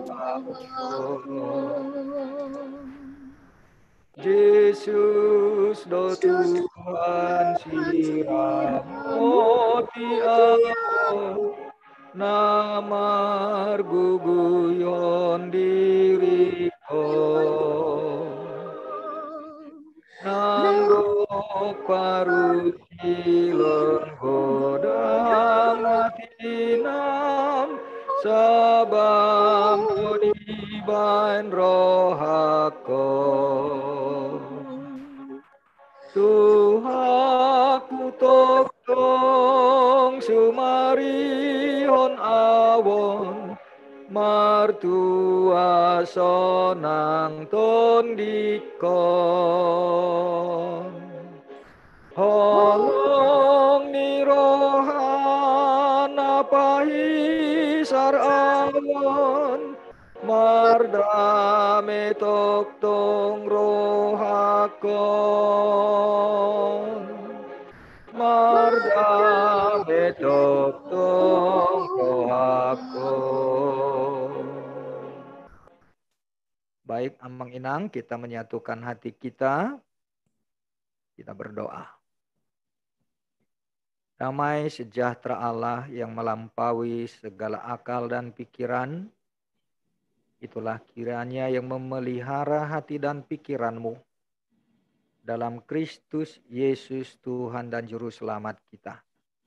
Yesus do Tuhan siram oti aku namar guguyon diriko nanggok parusilon godang atinam sabam dibain rohako Tuhaku tok tong sumarihon awon martua sonang ton dikon holong ni rohana pahisar awon mardame tok tong rohakon mardame tok tong rohakon. Baik Amang Inang, kita menyatukan hati kita berdoa. Damai sejahtera Allah yang melampaui segala akal dan pikiran, itulah kiranya yang memelihara hati dan pikiranmu dalam Kristus Yesus Tuhan dan Juru Selamat kita.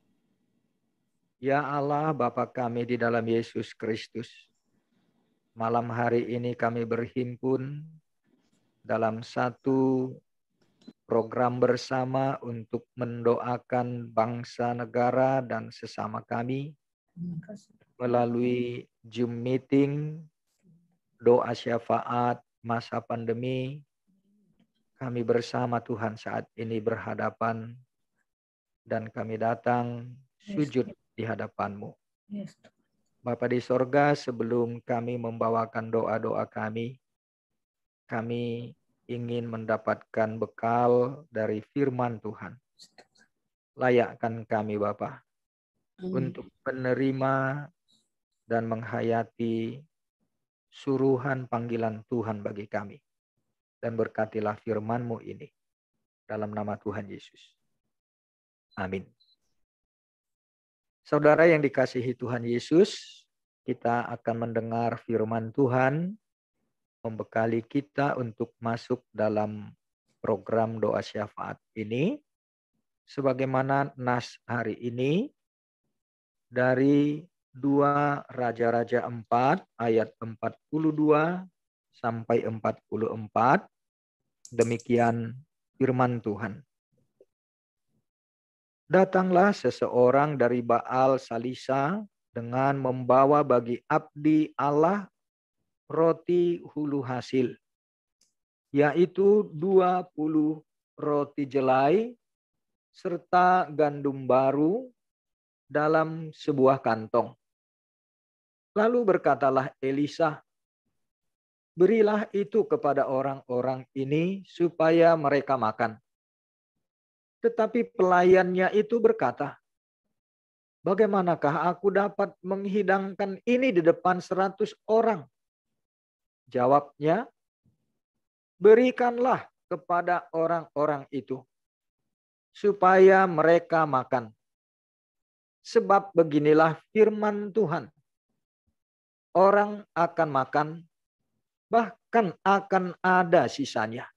Ya Allah Bapa kami di dalam Yesus Kristus, malam hari ini kami berhimpun dalam satu program bersama untuk mendoakan bangsa, negara, dan sesama kami melalui Zoom meeting, doa syafaat masa pandemi. Kami bersama Tuhan saat ini berhadapan dan kami datang sujud di hadapan-Mu. Bapa di sorga, sebelum kami membawakan doa-doa kami ingin mendapatkan bekal dari firman Tuhan. Layakkan kami Bapa untuk menerima dan menghayati suruhan panggilan Tuhan bagi kami. Dan berkatilah firman-Mu ini dalam nama Tuhan Yesus. Amin. Saudara yang dikasihi Tuhan Yesus, kita akan mendengar firman Tuhan membekali kita untuk masuk dalam program doa syafaat ini. Sebagaimana nas hari ini dari 2 Raja-Raja 4 ayat 42 sampai 44. Demikian firman Tuhan. Datanglah seseorang dari Baal Salisa dengan membawa bagi abdi Allah roti hulu hasil, yaitu 20 roti jelai serta gandum baru dalam sebuah kantong. Lalu berkatalah Elisa, berilah itu kepada orang-orang ini supaya mereka makan. Tetapi pelayannya itu berkata, bagaimanakah aku dapat menghidangkan ini di depan 100 orang? Jawabnya, berikanlah kepada orang-orang itu, supaya mereka makan. Sebab beginilah firman Tuhan, orang akan makan, bahkan akan ada sisanya.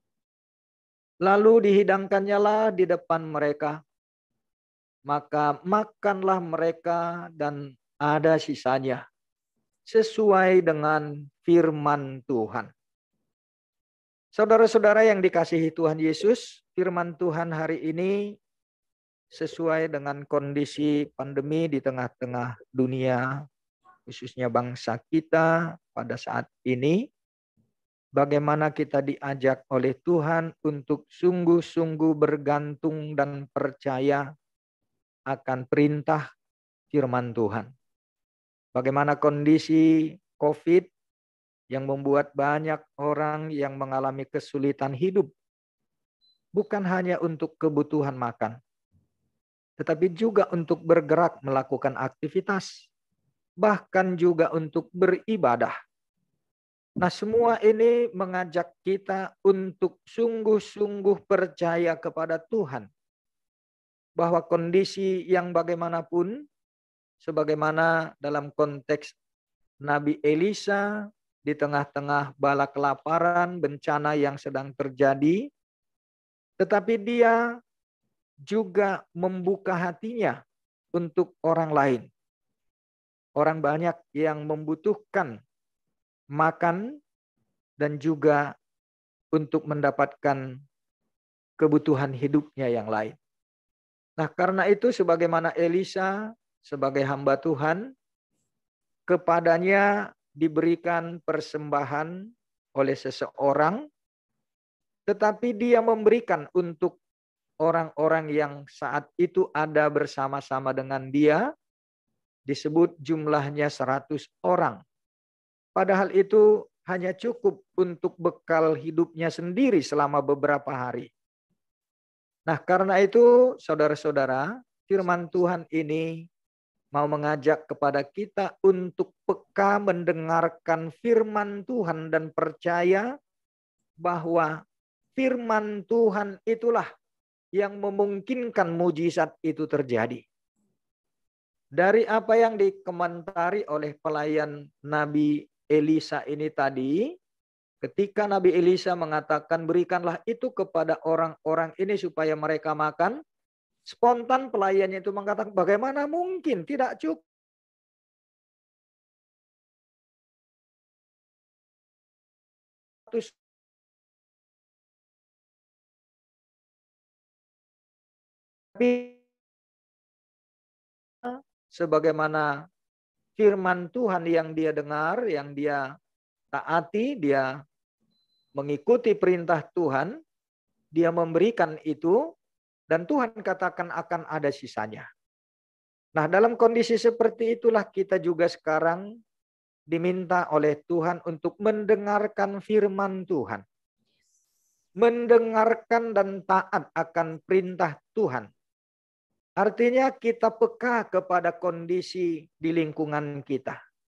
Lalu dihidangkannya lah di depan mereka, maka makanlah mereka dan ada sisanya, sesuai dengan firman Tuhan. Saudara-saudara yang dikasihi Tuhan Yesus, firman Tuhan hari ini sesuai dengan kondisi pandemi di tengah-tengah dunia, khususnya bangsa kita pada saat ini. Bagaimana kita diajak oleh Tuhan untuk sungguh-sungguh bergantung dan percaya akan perintah firman Tuhan. Bagaimana kondisi COVID yang membuat banyak orang yang mengalami kesulitan hidup. Bukan hanya untuk kebutuhan makan, tetapi juga untuk bergerak melakukan aktivitas. Bahkan juga untuk beribadah. Nah, semua ini mengajak kita untuk sungguh-sungguh percaya kepada Tuhan. Bahwa kondisi yang bagaimanapun, sebagaimana dalam konteks Nabi Elisa, di tengah-tengah bala kelaparan, bencana yang sedang terjadi, tetapi dia juga membuka hatinya untuk orang lain. Orang banyak yang membutuhkan makan dan juga untuk mendapatkan kebutuhan hidupnya yang lain. Nah, karena itu sebagaimana Elisa sebagai hamba Tuhan, kepadanya diberikan persembahan oleh seseorang, tetapi dia memberikan untuk orang-orang yang saat itu ada bersama-sama dengan dia, disebut jumlahnya 100 orang. Padahal itu hanya cukup untuk bekal hidupnya sendiri selama beberapa hari. Nah, karena itu saudara-saudara, firman Tuhan ini mau mengajak kepada kita untuk peka mendengarkan firman Tuhan dan percaya bahwa firman Tuhan itulah yang memungkinkan mujizat itu terjadi. Dari apa yang dikomentari oleh pelayan Nabi Elisa ini tadi, ketika Nabi Elisa mengatakan berikanlah itu kepada orang-orang ini supaya mereka makan, spontan pelayannya itu mengatakan bagaimana mungkin, tidak cukup. Tapi sebagaimana firman Tuhan yang dia dengar, yang dia taati, dia mengikuti perintah Tuhan, dia memberikan itu, dan Tuhan katakan akan ada sisanya. Nah, dalam kondisi seperti itulah kita juga sekarang diminta oleh Tuhan untuk mendengarkan firman Tuhan. Mendengarkan dan taat akan perintah Tuhan. Artinya kita peka kepada kondisi di lingkungan kita.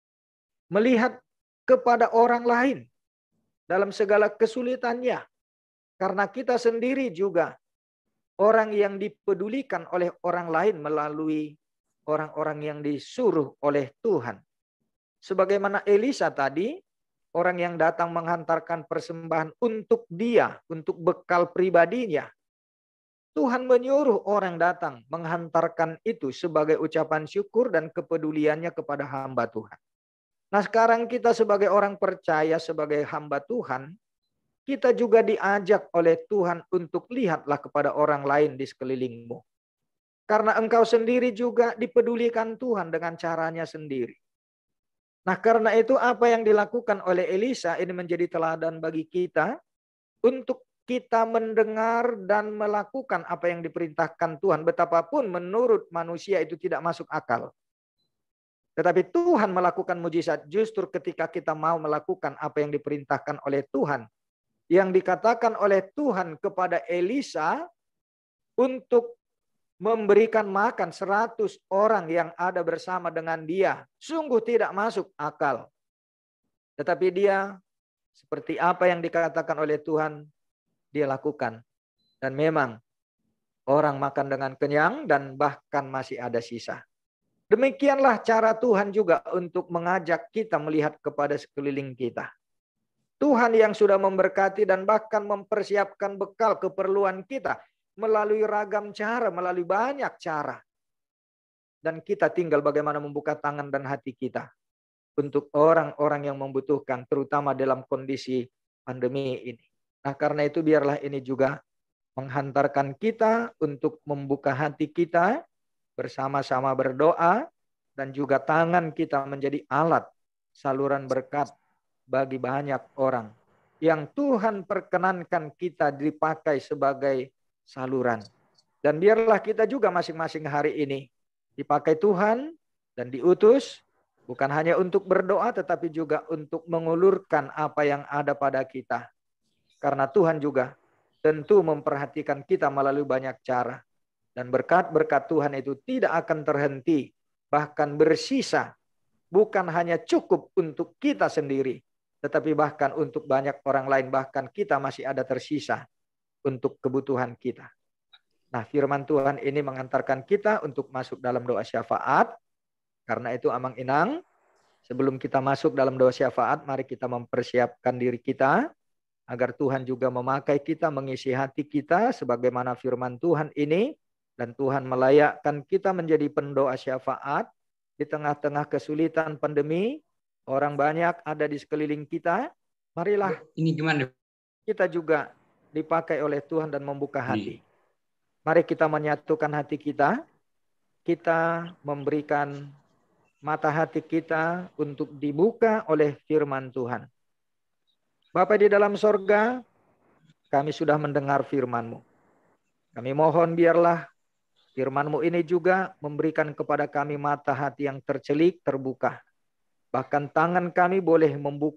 Melihat kepada orang lain dalam segala kesulitannya. Karena kita sendiri juga orang yang dipedulikan oleh orang lain melalui orang-orang yang disuruh oleh Tuhan. Sebagaimana Elisa tadi, orang yang datang menghantarkan persembahan untuk dia, untuk bekal pribadinya. Tuhan menyuruh orang datang menghantarkan itu sebagai ucapan syukur dan kepeduliannya kepada hamba Tuhan. Nah, sekarang kita sebagai orang percaya, sebagai hamba Tuhan, kita juga diajak oleh Tuhan untuk lihatlah kepada orang lain di sekelilingmu. Karena engkau sendiri juga dipedulikan Tuhan dengan caranya sendiri. Nah, karena itu apa yang dilakukan oleh Elisa ini menjadi teladan bagi kita untuk kita mendengar dan melakukan apa yang diperintahkan Tuhan. Betapapun menurut manusia itu tidak masuk akal. Tetapi Tuhan melakukan mujizat justru ketika kita mau melakukan apa yang diperintahkan oleh Tuhan. Yang dikatakan oleh Tuhan kepada Elisa untuk memberikan makan 100 orang yang ada bersama dengan dia. Sungguh tidak masuk akal. Tetapi dia seperti apa yang dikatakan oleh Tuhan, dia lakukan. Dan memang orang makan dengan kenyang dan bahkan masih ada sisa. Demikianlah cara Tuhan juga untuk mengajak kita melihat kepada sekeliling kita. Tuhan yang sudah memberkati dan bahkan mempersiapkan bekal keperluan kita melalui ragam cara, melalui banyak cara. Dan kita tinggal bagaimana membuka tangan dan hati kita untuk orang-orang yang membutuhkan, terutama dalam kondisi pandemi ini. Nah, karena itu biarlah ini juga menghantarkan kita untuk membuka hati kita, bersama-sama berdoa, dan juga tangan kita menjadi alat saluran berkat bagi banyak orang yang Tuhan perkenankan kita dipakai sebagai saluran. Dan biarlah kita juga masing-masing hari ini dipakai Tuhan dan diutus bukan hanya untuk berdoa tetapi juga untuk mengulurkan apa yang ada pada kita. Karena Tuhan juga tentu memperhatikan kita melalui banyak cara. Dan berkat-berkat Tuhan itu tidak akan terhenti, bahkan bersisa. Bukan hanya cukup untuk kita sendiri, tetapi bahkan untuk banyak orang lain, bahkan kita masih ada tersisa untuk kebutuhan kita. Nah, firman Tuhan ini mengantarkan kita untuk masuk dalam doa syafaat. Karena itu Amang Inang, sebelum kita masuk dalam doa syafaat, mari kita mempersiapkan diri kita agar Tuhan juga memakai kita, mengisi hati kita sebagaimana firman Tuhan ini, dan Tuhan melayakkan kita menjadi pendoa syafaat di tengah-tengah kesulitan pandemi. Orang banyak ada di sekeliling kita. Marilah ini gimana? Kita juga dipakai oleh Tuhan dan membuka hati. Mari kita menyatukan hati kita. Kita memberikan mata hati kita untuk dibuka oleh firman Tuhan. Bapa di dalam sorga, kami sudah mendengar firman-Mu. Kami mohon biarlah firman-Mu ini juga memberikan kepada kami mata hati yang tercelik, terbuka. Bahkan tangan kami boleh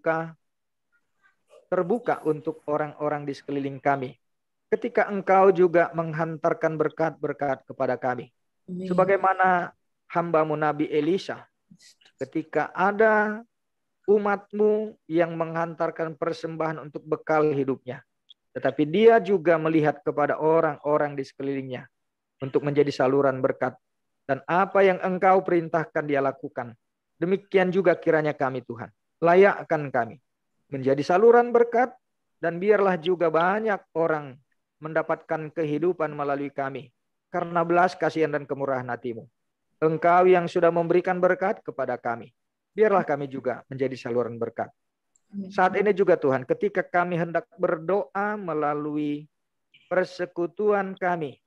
terbuka untuk orang-orang di sekeliling kami. Ketika Engkau juga menghantarkan berkat-berkat kepada kami. Sebagaimana hamba-Mu Nabi Elisha, ketika ada umat-Mu yang menghantarkan persembahan untuk bekal hidupnya. Tetapi dia juga melihat kepada orang-orang di sekelilingnya untuk menjadi saluran berkat. Dan apa yang Engkau perintahkan dia lakukan. Demikian juga kiranya kami Tuhan. Layakkan kami menjadi saluran berkat, dan biarlah juga banyak orang mendapatkan kehidupan melalui kami. Karena belas kasihan dan kemurahan hati-Mu. Engkau yang sudah memberikan berkat kepada kami. Biarlah kami juga menjadi saluran berkat. Saat ini juga Tuhan, ketika kami hendak berdoa melalui persekutuan kami,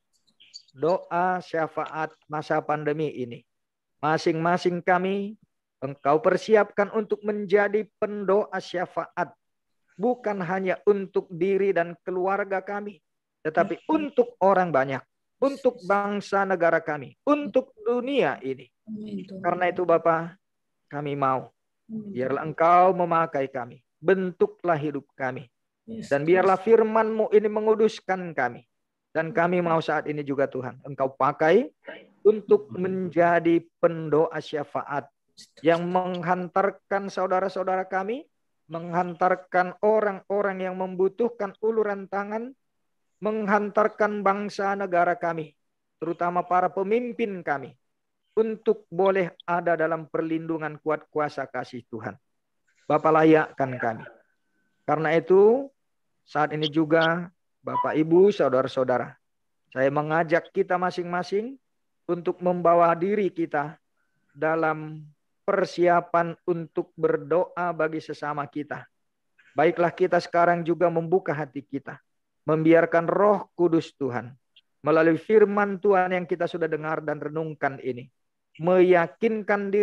doa syafaat masa pandemi ini, masing-masing kami Engkau persiapkan untuk menjadi pendoa syafaat, bukan hanya untuk diri dan keluarga kami, tetapi untuk orang banyak, untuk bangsa negara kami, untuk dunia ini. Karena itu Bapa, kami mau, biarlah Engkau memakai kami, bentuklah hidup kami, dan biarlah firman-Mu ini menguduskan kami. Dan kami mau saat ini juga Tuhan, Engkau pakai untuk menjadi pendoa syafaat yang menghantarkan saudara-saudara kami, menghantarkan orang-orang yang membutuhkan uluran tangan, menghantarkan bangsa negara kami, terutama para pemimpin kami, untuk boleh ada dalam perlindungan kuat kuasa kasih Tuhan. Bapa, layakkan kami. Karena itu, saat ini juga Bapak, Ibu, saudara-saudara, saya mengajak kita masing-masing untuk membawa diri kita dalam persiapan untuk berdoa bagi sesama kita. Baiklah kita sekarang juga membuka hati kita, membiarkan Roh Kudus Tuhan melalui firman Tuhan yang kita sudah dengar dan renungkan ini, meyakinkan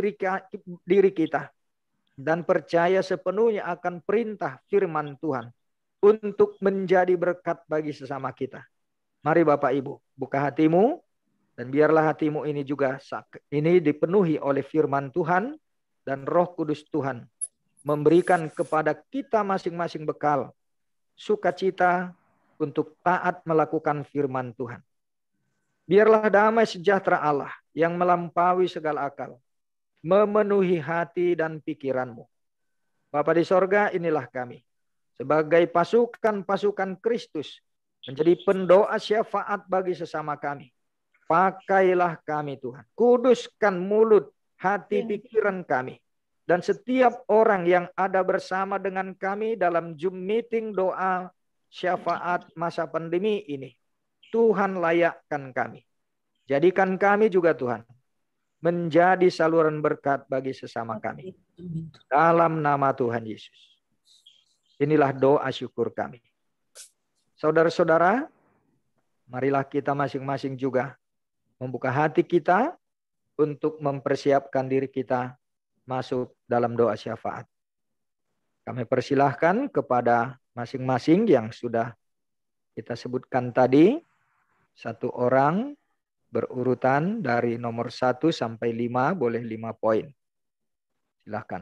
diri kita dan percaya sepenuhnya akan perintah firman Tuhan untuk menjadi berkat bagi sesama kita. Mari Bapak Ibu, buka hatimu, dan biarlah hatimu ini juga dipenuhi oleh firman Tuhan, dan Roh Kudus Tuhan memberikan kepada kita masing-masing bekal, sukacita untuk taat melakukan firman Tuhan. Biarlah damai sejahtera Allah yang melampaui segala akal memenuhi hati dan pikiranmu. Bapa di sorga, inilah kami. Sebagai pasukan-pasukan Kristus, menjadi pendoa syafaat bagi sesama kami. Pakailah kami Tuhan. Kuduskan mulut, hati, pikiran kami. Dan setiap orang yang ada bersama dengan kami dalam Zoom meeting doa syafaat masa pandemi ini. Tuhan layakkan kami. Jadikan kami juga Tuhan menjadi saluran berkat bagi sesama kami. Dalam nama Tuhan Yesus. Inilah doa syukur kami. Saudara-saudara, marilah kita masing-masing juga membuka hati kita untuk mempersiapkan diri kita masuk dalam doa syafaat. Kami persilahkan kepada masing-masing yang sudah kita sebutkan tadi, satu orang berurutan dari nomor 1 sampai 5, boleh 5 poin. Silahkan.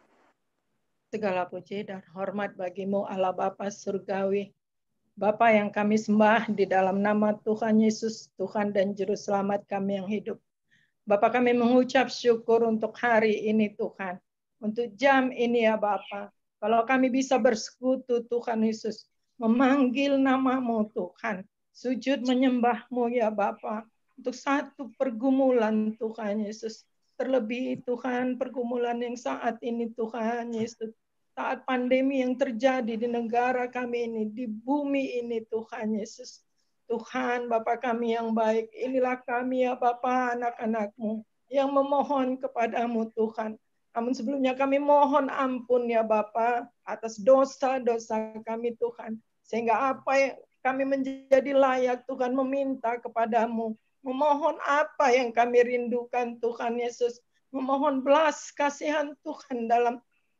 Segala puji dan hormat bagimu Allah Bapa Surgawi. Bapa yang kami sembah di dalam nama Tuhan Yesus, Tuhan dan Juru Selamat kami yang hidup. Bapa, kami mengucap syukur untuk hari ini Tuhan. Untuk jam ini ya Bapa. Kalau kami bisa bersekutu Tuhan Yesus, memanggil nama-Mu Tuhan, sujud menyembah-Mu ya Bapa, untuk satu pergumulan Tuhan Yesus. Terlebih Tuhan pergumulan yang saat ini Tuhan Yesus. Saat pandemi yang terjadi di negara kami ini, di bumi ini Tuhan Yesus. Tuhan Bapa kami yang baik, inilah kami ya Bapa anak-anak-Mu yang memohon kepadamu Tuhan. Namun sebelumnya kami mohon ampun ya Bapa atas dosa-dosa kami Tuhan. Sehingga apa yang kami menjadi layak Tuhan meminta kepadamu. Memohon apa yang kami rindukan Tuhan Yesus. Memohon belas kasihan Tuhan dalam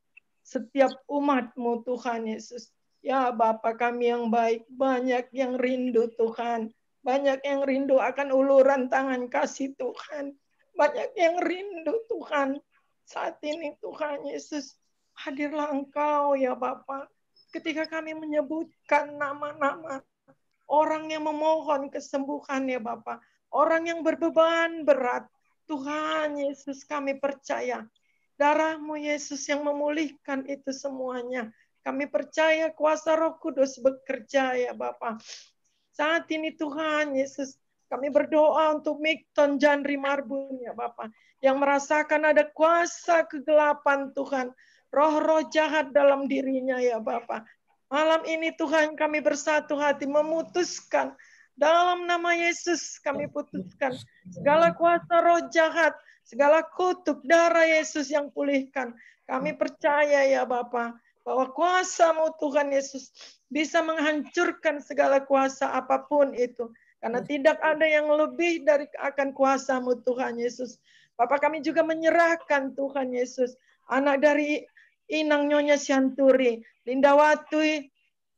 setiap umat-Mu Tuhan Yesus. Ya Bapa kami yang baik, banyak yang rindu Tuhan. Banyak yang rindu akan uluran tangan kasih Tuhan. Banyak yang rindu Tuhan. Saat ini Tuhan Yesus, hadirlah Engkau ya Bapa. Ketika kami menyebutkan nama-nama orang yang memohon kesembuhan ya Bapa. Orang yang berbeban berat. Tuhan Yesus kami percaya. Darah-Mu Yesus yang memulihkan itu semuanya. Kami percaya kuasa Roh Kudus bekerja ya Bapa. Saat ini Tuhan Yesus, kami berdoa untuk Mikton Janri Marbun ya Bapa, yang merasakan ada kuasa kegelapan Tuhan, roh-roh jahat dalam dirinya ya Bapa. Malam ini Tuhan kami bersatu hati memutuskan dalam nama Yesus kami putuskan segala kuasa roh jahat, segala kutuk darah Yesus yang pulihkan. Kami percaya ya Bapa bahwa kuasa-Mu Tuhan Yesus bisa menghancurkan segala kuasa apapun itu. Karena tidak ada yang lebih dari akan kuasa-Mu Tuhan Yesus. Bapak kami juga menyerahkan Tuhan Yesus. Anak dari Inang Nyonya Sianturi, Lindawati,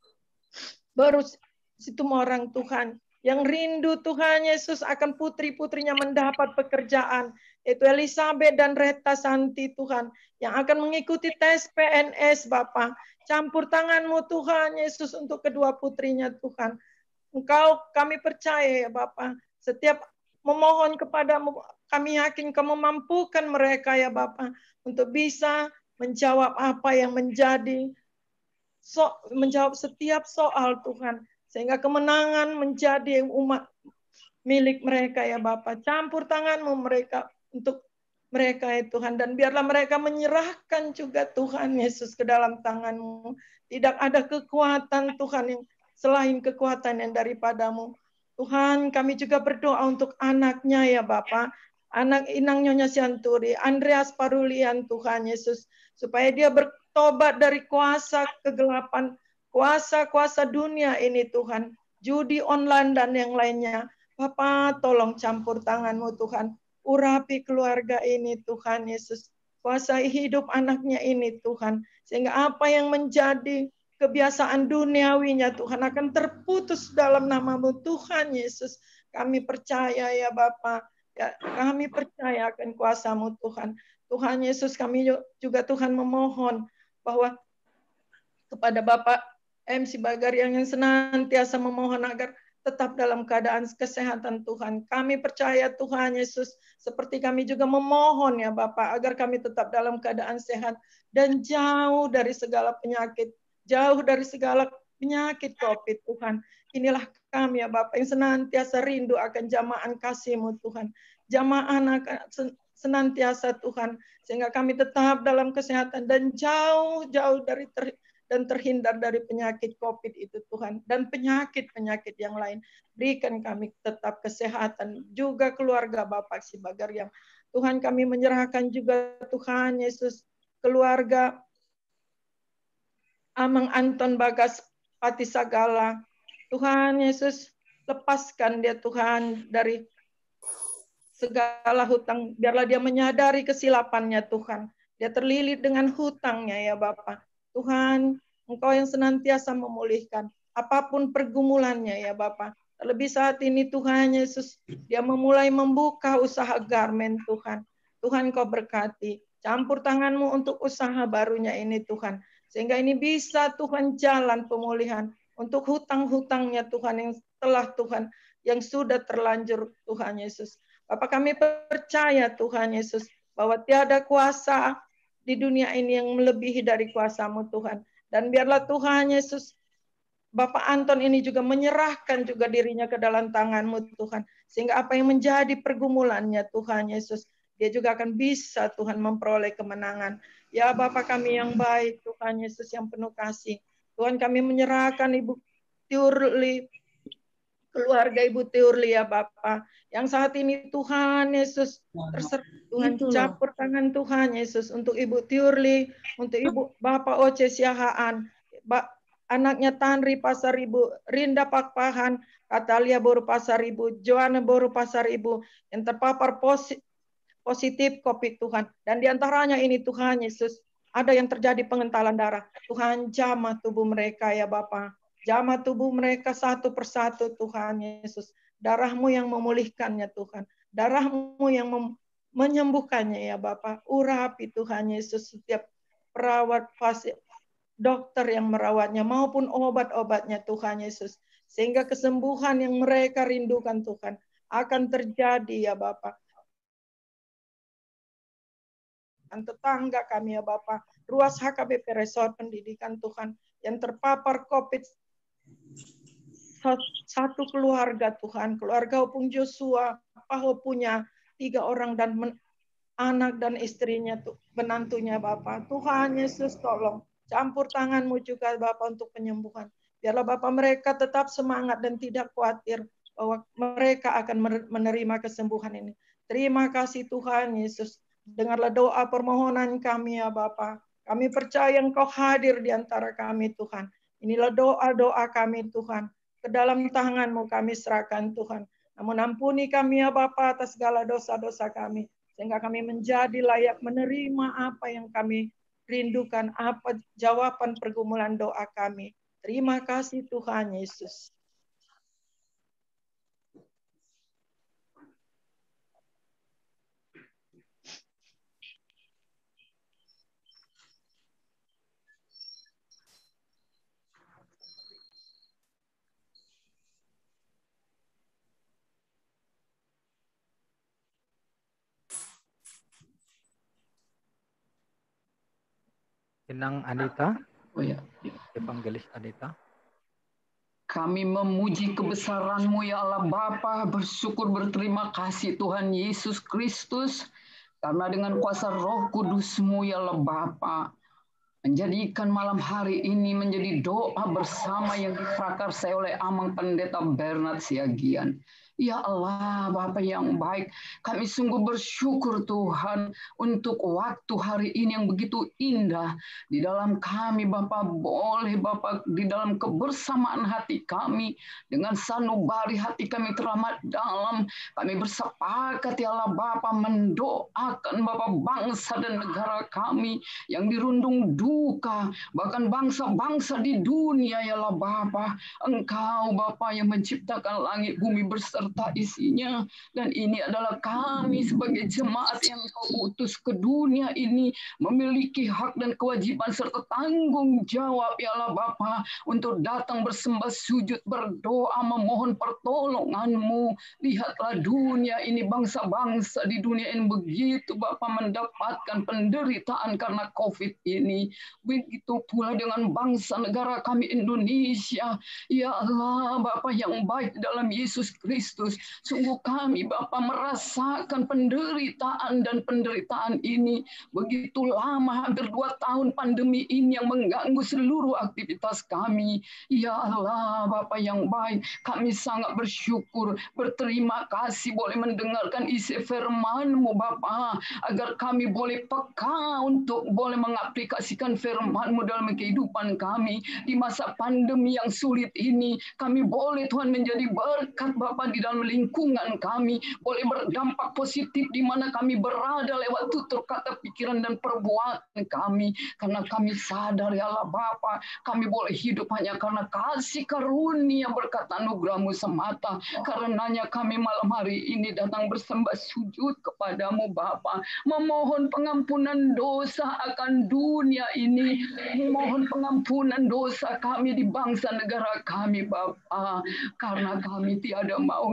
baru situ orang Tuhan. Yang rindu Tuhan Yesus akan putri-putrinya mendapat pekerjaan. Itu Elizabeth dan Reta Santi Tuhan. Yang akan mengikuti tes PNS Bapak. Campur tangan-Mu Tuhan Yesus untuk kedua putrinya Tuhan. Engkau kami percaya ya Bapak. Setiap memohon kepadamu, kami yakin Kau memampukan mereka ya Bapak. Untuk bisa menjawab apa yang menjawab setiap soal Tuhan. Sehingga kemenangan menjadi umat milik mereka ya Bapak. Campur tangan-Mu mereka untuk mereka ya Tuhan. Dan biarlah mereka menyerahkan juga Tuhan Yesus ke dalam tangan-Mu. Tidak ada kekuatan Tuhan yang selain kekuatan yang daripada-Mu. Tuhan kami juga berdoa untuk anaknya ya Bapak. Anak Inang Nyonya Sianturi, Andreas Parulian Tuhan Yesus. Supaya dia bertobat dari kuasa kegelapan, kuasa-kuasa dunia ini Tuhan. Judi online dan yang lainnya. Bapak tolong campur tangan-Mu Tuhan. Urapi keluarga ini Tuhan Yesus. Kuasai hidup anaknya ini Tuhan. Sehingga apa yang menjadi kebiasaan duniawinya Tuhan akan terputus dalam nama-Mu Tuhan Yesus. Kami percaya ya Bapa. Ya, kami percaya akan kuasa-Mu Tuhan. Tuhan Yesus kami juga Tuhan memohon bahwa kepada Bapak MC Bagar yang senantiasa memohon agar tetap dalam keadaan kesehatan Tuhan. Kami percaya Tuhan Yesus, seperti kami juga memohon ya Bapak, agar kami tetap dalam keadaan sehat dan jauh dari segala penyakit, jauh dari segala penyakit COVID Tuhan. Inilah kami ya Bapak yang senantiasa rindu akan jamaah kasih-Mu Tuhan. Jamaah senantiasa Tuhan, sehingga kami tetap dalam kesehatan dan jauh-jauh dari dan terhindar dari penyakit COVID itu Tuhan. Dan penyakit-penyakit yang lain. Berikan kami tetap kesehatan. Juga keluarga Bapak Sibagar yang Tuhan kami menyerahkan juga Tuhan Yesus. Keluarga Amang Anton Bagas Patisagala. Tuhan Yesus lepaskan dia Tuhan dari segala hutang. Biarlah dia menyadari kesilapannya Tuhan. Dia terlilit dengan hutangnya ya Bapak. Tuhan, Engkau yang senantiasa memulihkan apapun pergumulannya ya Bapa. Terlebih saat ini Tuhan Yesus, dia memulai membuka usaha garmen Tuhan. Tuhan Kau berkati, campur tangan-Mu untuk usaha barunya ini Tuhan. Sehingga ini bisa Tuhan jalan pemulihan untuk hutang-hutangnya Tuhan yang telah Tuhan, yang sudah terlanjur Tuhan Yesus. Bapak kami percaya Tuhan Yesus, bahwa tiada kuasa di dunia ini yang melebihi dari kuasa-Mu Tuhan. Dan biarlah Tuhan Yesus, Bapak Anton ini juga menyerahkan juga dirinya ke dalam tangan-Mu Tuhan. Sehingga apa yang menjadi pergumulannya Tuhan Yesus, dia juga akan bisa Tuhan memperoleh kemenangan. Ya Bapak kami yang baik, Tuhan Yesus yang penuh kasih. Tuhan kami menyerahkan Ibu Tiurli, keluarga Ibu Tiurli ya Bapak. Yang saat ini Tuhan Yesus terserah Tuhan campur tangan Tuhan Yesus untuk Ibu Tiurli, untuk Ibu Bapak Oce Siahaan, anaknya Tanri Pasaribu, Rinda Pakpahan, Katalia Boru Pasaribu, Joanna Boru Pasaribu yang terpapar positif COVID Tuhan. Dan diantaranya ini Tuhan Yesus, ada yang terjadi pengentalan darah. Tuhan jamah tubuh mereka ya Bapa. Jamah tubuh mereka satu persatu Tuhan Yesus. Darah-Mu yang memulihkannya Tuhan. Darah-Mu yang menyembuhkannya ya Bapa. Urapi Tuhan Yesus setiap perawat, dokter yang merawatnya maupun obat-obatnya Tuhan Yesus. Sehingga kesembuhan yang mereka rindukan Tuhan akan terjadi ya Bapa. Tetangga kami ya Bapak, ruas HKBP Resort Pendidikan Tuhan yang terpapar COVID, satu keluarga Tuhan, keluarga Opung Joshua, Paho punya 3 orang dan anak dan istrinya, menantunya Bapak. Tuhan Yesus tolong, campur tangan-Mu juga Bapak untuk penyembuhan. Biarlah Bapak mereka tetap semangat dan tidak khawatir bahwa mereka akan menerima kesembuhan ini. Terima kasih Tuhan Yesus. Dengarlah doa permohonan kami ya Bapa. Kami percaya Engkau hadir di antara kami Tuhan. Inilah doa-doa kami Tuhan. Ke dalam tangan-Mu kami serahkan Tuhan. Namun ampuni kami ya Bapa atas segala dosa-dosa kami. Sehingga kami menjadi layak menerima apa yang kami rindukan. Apa jawaban pergumulan doa kami. Terima kasih Tuhan Yesus. Inang Anita, Oh ya. Evangelis Anita. Kami memuji kebesaran-Mu ya Allah Bapa, bersyukur berterima kasih Tuhan Yesus Kristus, karena dengan kuasa Roh Kudus-Mu ya Allah Bapa, menjadikan malam hari ini menjadi doa bersama yang diprakarsai oleh Amang Pendeta Bernard Siagian. Ya Allah, Bapa yang baik, kami sungguh bersyukur Tuhan untuk waktu hari ini yang begitu indah. Di dalam kami, Bapa, boleh Bapa, di dalam kebersamaan hati kami, dengan sanubari hati kami teramat dalam, kami bersepakat ya Allah Bapa mendoakan Bapa bangsa dan negara kami yang dirundung duka, bahkan bangsa-bangsa di dunia ya Allah Bapa. Engkau Bapa yang menciptakan langit bumi berserta isinya, dan ini adalah kami sebagai jemaat yang Kau utus ke dunia ini memiliki hak dan kewajiban serta tanggung jawab ya Allah Bapa untuk datang bersembah sujud, berdoa, memohon pertolongan-Mu. Lihatlah dunia ini, bangsa-bangsa di dunia ini begitu Bapa mendapatkan penderitaan karena COVID ini. Begitu pula dengan bangsa negara kami Indonesia. Ya Allah Bapa yang baik dalam Yesus Kristus, sungguh kami Bapa merasakan penderitaan ini begitu lama, hampir 2 tahun pandemi ini yang mengganggu seluruh aktivitas kami. Ya Allah Bapa yang baik, kami sangat bersyukur, berterima kasih boleh mendengarkan isi firman-Mu Bapa, agar kami boleh peka untuk boleh mengaplikasikan firman-Mu dalam kehidupan kami di masa pandemi yang sulit ini. Kami boleh Tuhan menjadi berkat Bapa di dalam lingkungan kami, boleh berdampak positif di mana kami berada lewat tutur kata, pikiran dan perbuatan kami, karena kami sadar ya Allah Bapa, kami boleh hidup hanya karena kasih karunia berkat anugerah-Mu semata. Karenanya kami malam hari ini datang bersembah sujud kepadamu Bapa, memohon pengampunan dosa akan dunia ini, memohon pengampunan dosa kami di bangsa negara kami Bapa, karena kami tiada mau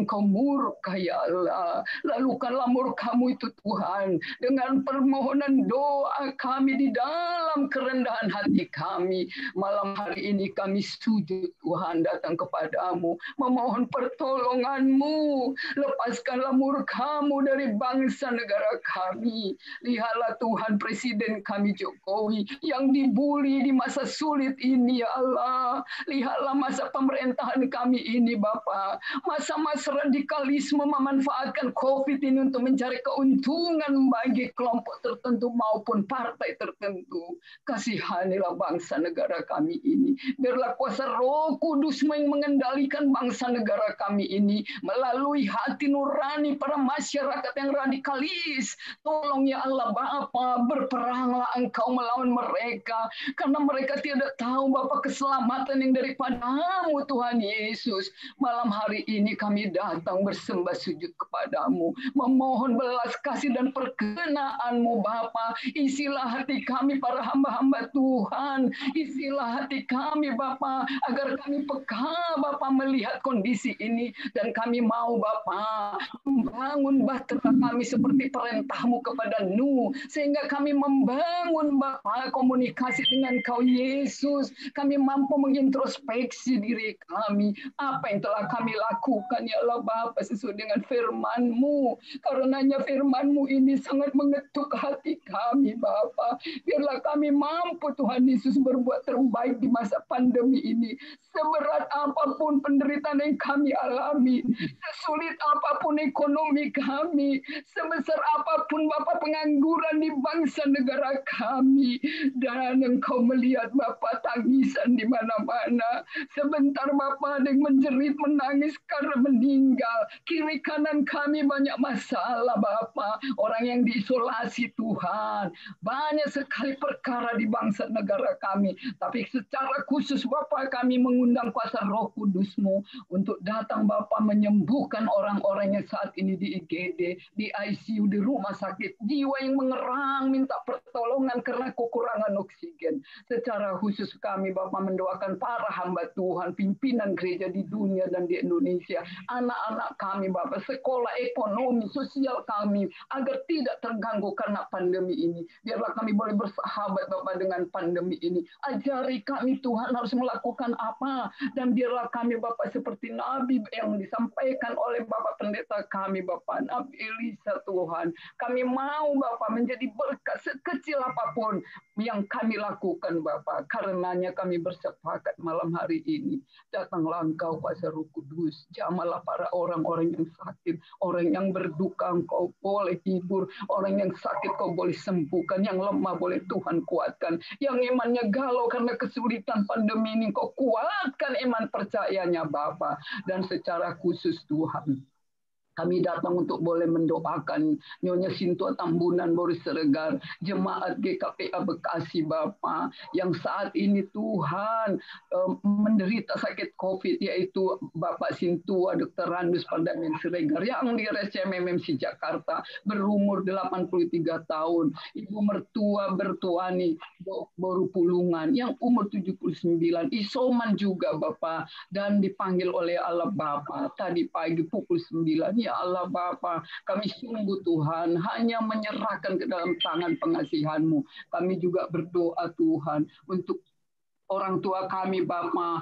Engkau murka ya Allah. Lalukanlah murka-Mu itu Tuhan, dengan permohonan doa kami di dalam kerendahan hati kami. Malam hari ini kami sujud Tuhan, datang kepadamu, memohon pertolongan-Mu. Lepaskanlah murka-Mu dari bangsa negara kami. Lihatlah Tuhan Presiden kami Jokowi yang dibuli di masa sulit ini ya Allah. Lihatlah masa pemerintahan kami ini Bapa. Masa-masa radikalisme memanfaatkan COVID ini untuk mencari keuntungan bagi kelompok tertentu maupun partai tertentu. Kasihanilah bangsa negara kami ini. Biarlah kuasa Roh Kudus yang mengendalikan bangsa negara kami ini melalui hati nurani para masyarakat yang radikalis. Tolong ya Allah Bapa, berperanglah Engkau melawan mereka, karena mereka tidak tahu Bapa keselamatan yang daripada-Mu Tuhan Yesus. Malam hari ini kami datang bersembah sujud kepadamu, memohon belas kasih dan perkenan-Mu Bapa. Isilah hati kami para hamba-hamba Tuhan, isilah hati kami Bapa, agar kami peka Bapa melihat kondisi ini, dan kami mau Bapa membangun bahtera kami seperti perintah-Mu kepada Nuh, sehingga kami membangun Bapa komunikasi dengan Kau Yesus. Kami mampu mengintrospeksi diri kami, apa yang telah kami lakukan ya Allah Bapa sesuai dengan firman-Mu. Karenanya firman-Mu ini sangat mengetuk hati kami Bapa. Biarlah kami mampu Tuhan Yesus berbuat terbaik di masa pandemi ini. Seberat apapun penderitaan yang kami alami, sesulit apapun ekonomi kami, sebesar apapun Bapa pengangguran di bangsa negara kami, dan Engkau melihat Bapa tangisan di mana-mana. Sebentar Bapa ada yang menjerit menangis karena meninggal. Kiri kanan kami banyak masalah Bapa. Orang yang diisolasi Tuhan. Banyak sekali perkara di bangsa negara kami. Tapi secara khusus Bapa kami mengundang kuasa Roh Kudus-Mu untuk datang Bapa menyembuhkan orang-orang yang saat ini di IGD, di ICU, di rumah sakit. Jiwa yang mengerang minta pertolongan karena kekurangan oksigen. Secara khusus kami Bapa mendoakan para hamba Tuhan, pimpinan gereja di dunia dan di Indonesia, anak-anak kami Bapa, sekolah, ekonomi, sosial kami, agar tidak terganggu karena pandemi ini. Biarlah kami boleh bersahabat Bapa dengan pandemi ini. Ajari kami Tuhan harus melakukan apa, dan biarlah kami Bapa seperti Nabi yang disampaikan oleh Bapak Pendeta kami Bapak Nabi Elisa Tuhan. Kami mau Bapa menjadi berkat sekecil apapun yang kami lakukan Bapa. Karenanya kami bersepakat malam hari ini. Datanglah Engkau kuasa Roh Kudus. Jamalah para orang-orang yang sakit, orang yang berduka Engkau boleh hibur, orang yang sakit Kau boleh sembuhkan, yang lemah boleh Tuhan kuatkan, yang imannya galau karena kesulitan pandemi ini Kau kuatkan iman percayanya Bapa. Dan secara khusus Tuhan, kami datang untuk boleh mendoakan Nyonya Sintua Tambunan Boris Siregar, jemaat GKPA Bekasi Bapa, yang saat ini Tuhan menderita sakit COVID, yaitu Bapak Sintua Dr. Randus Pardamen Siregar yang di RSCMMC Jakarta berumur 83 tahun. Ibu mertua Bertuani Boru Pulungan yang umur 79, isoman juga Bapak, dan dipanggil oleh Allah Bapa tadi pagi pukul 9. Ya Allah Bapa, kami sungguh Tuhan hanya menyerahkan ke dalam tangan pengasihan-Mu. Kami juga berdoa Tuhan untuk orang tua kami Bapa,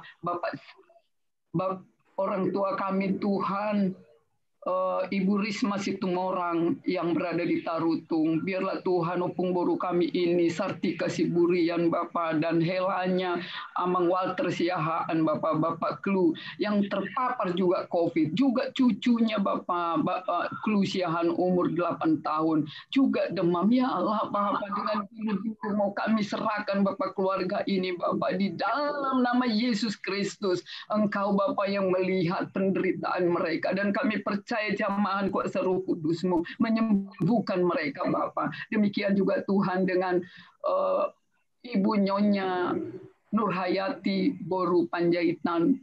orang tua kami Tuhan, Ibu Risma Situmorang yang berada di Tarutung. Biarlah Tuhan opung boru kami ini, Sartika Siburian Bapak, dan helanya Amang Walter Siahaan Bapak, Bapak Klu yang terpapar juga COVID, juga cucunya Bapak Klu Siahaan umur 8 tahun juga demam. Ya Allah Bapak, dengan dulu mau kami serahkan Bapak keluarga ini Bapak, di dalam nama Yesus Kristus. Engkau Bapak yang melihat penderitaan mereka, dan kami percaya jamahan kuasa Roh Kudus-Mu menyembuhkan mereka Bapa. Demikian juga Tuhan dengan Ibu Nyonya Nurhayati Boru Panjaitan,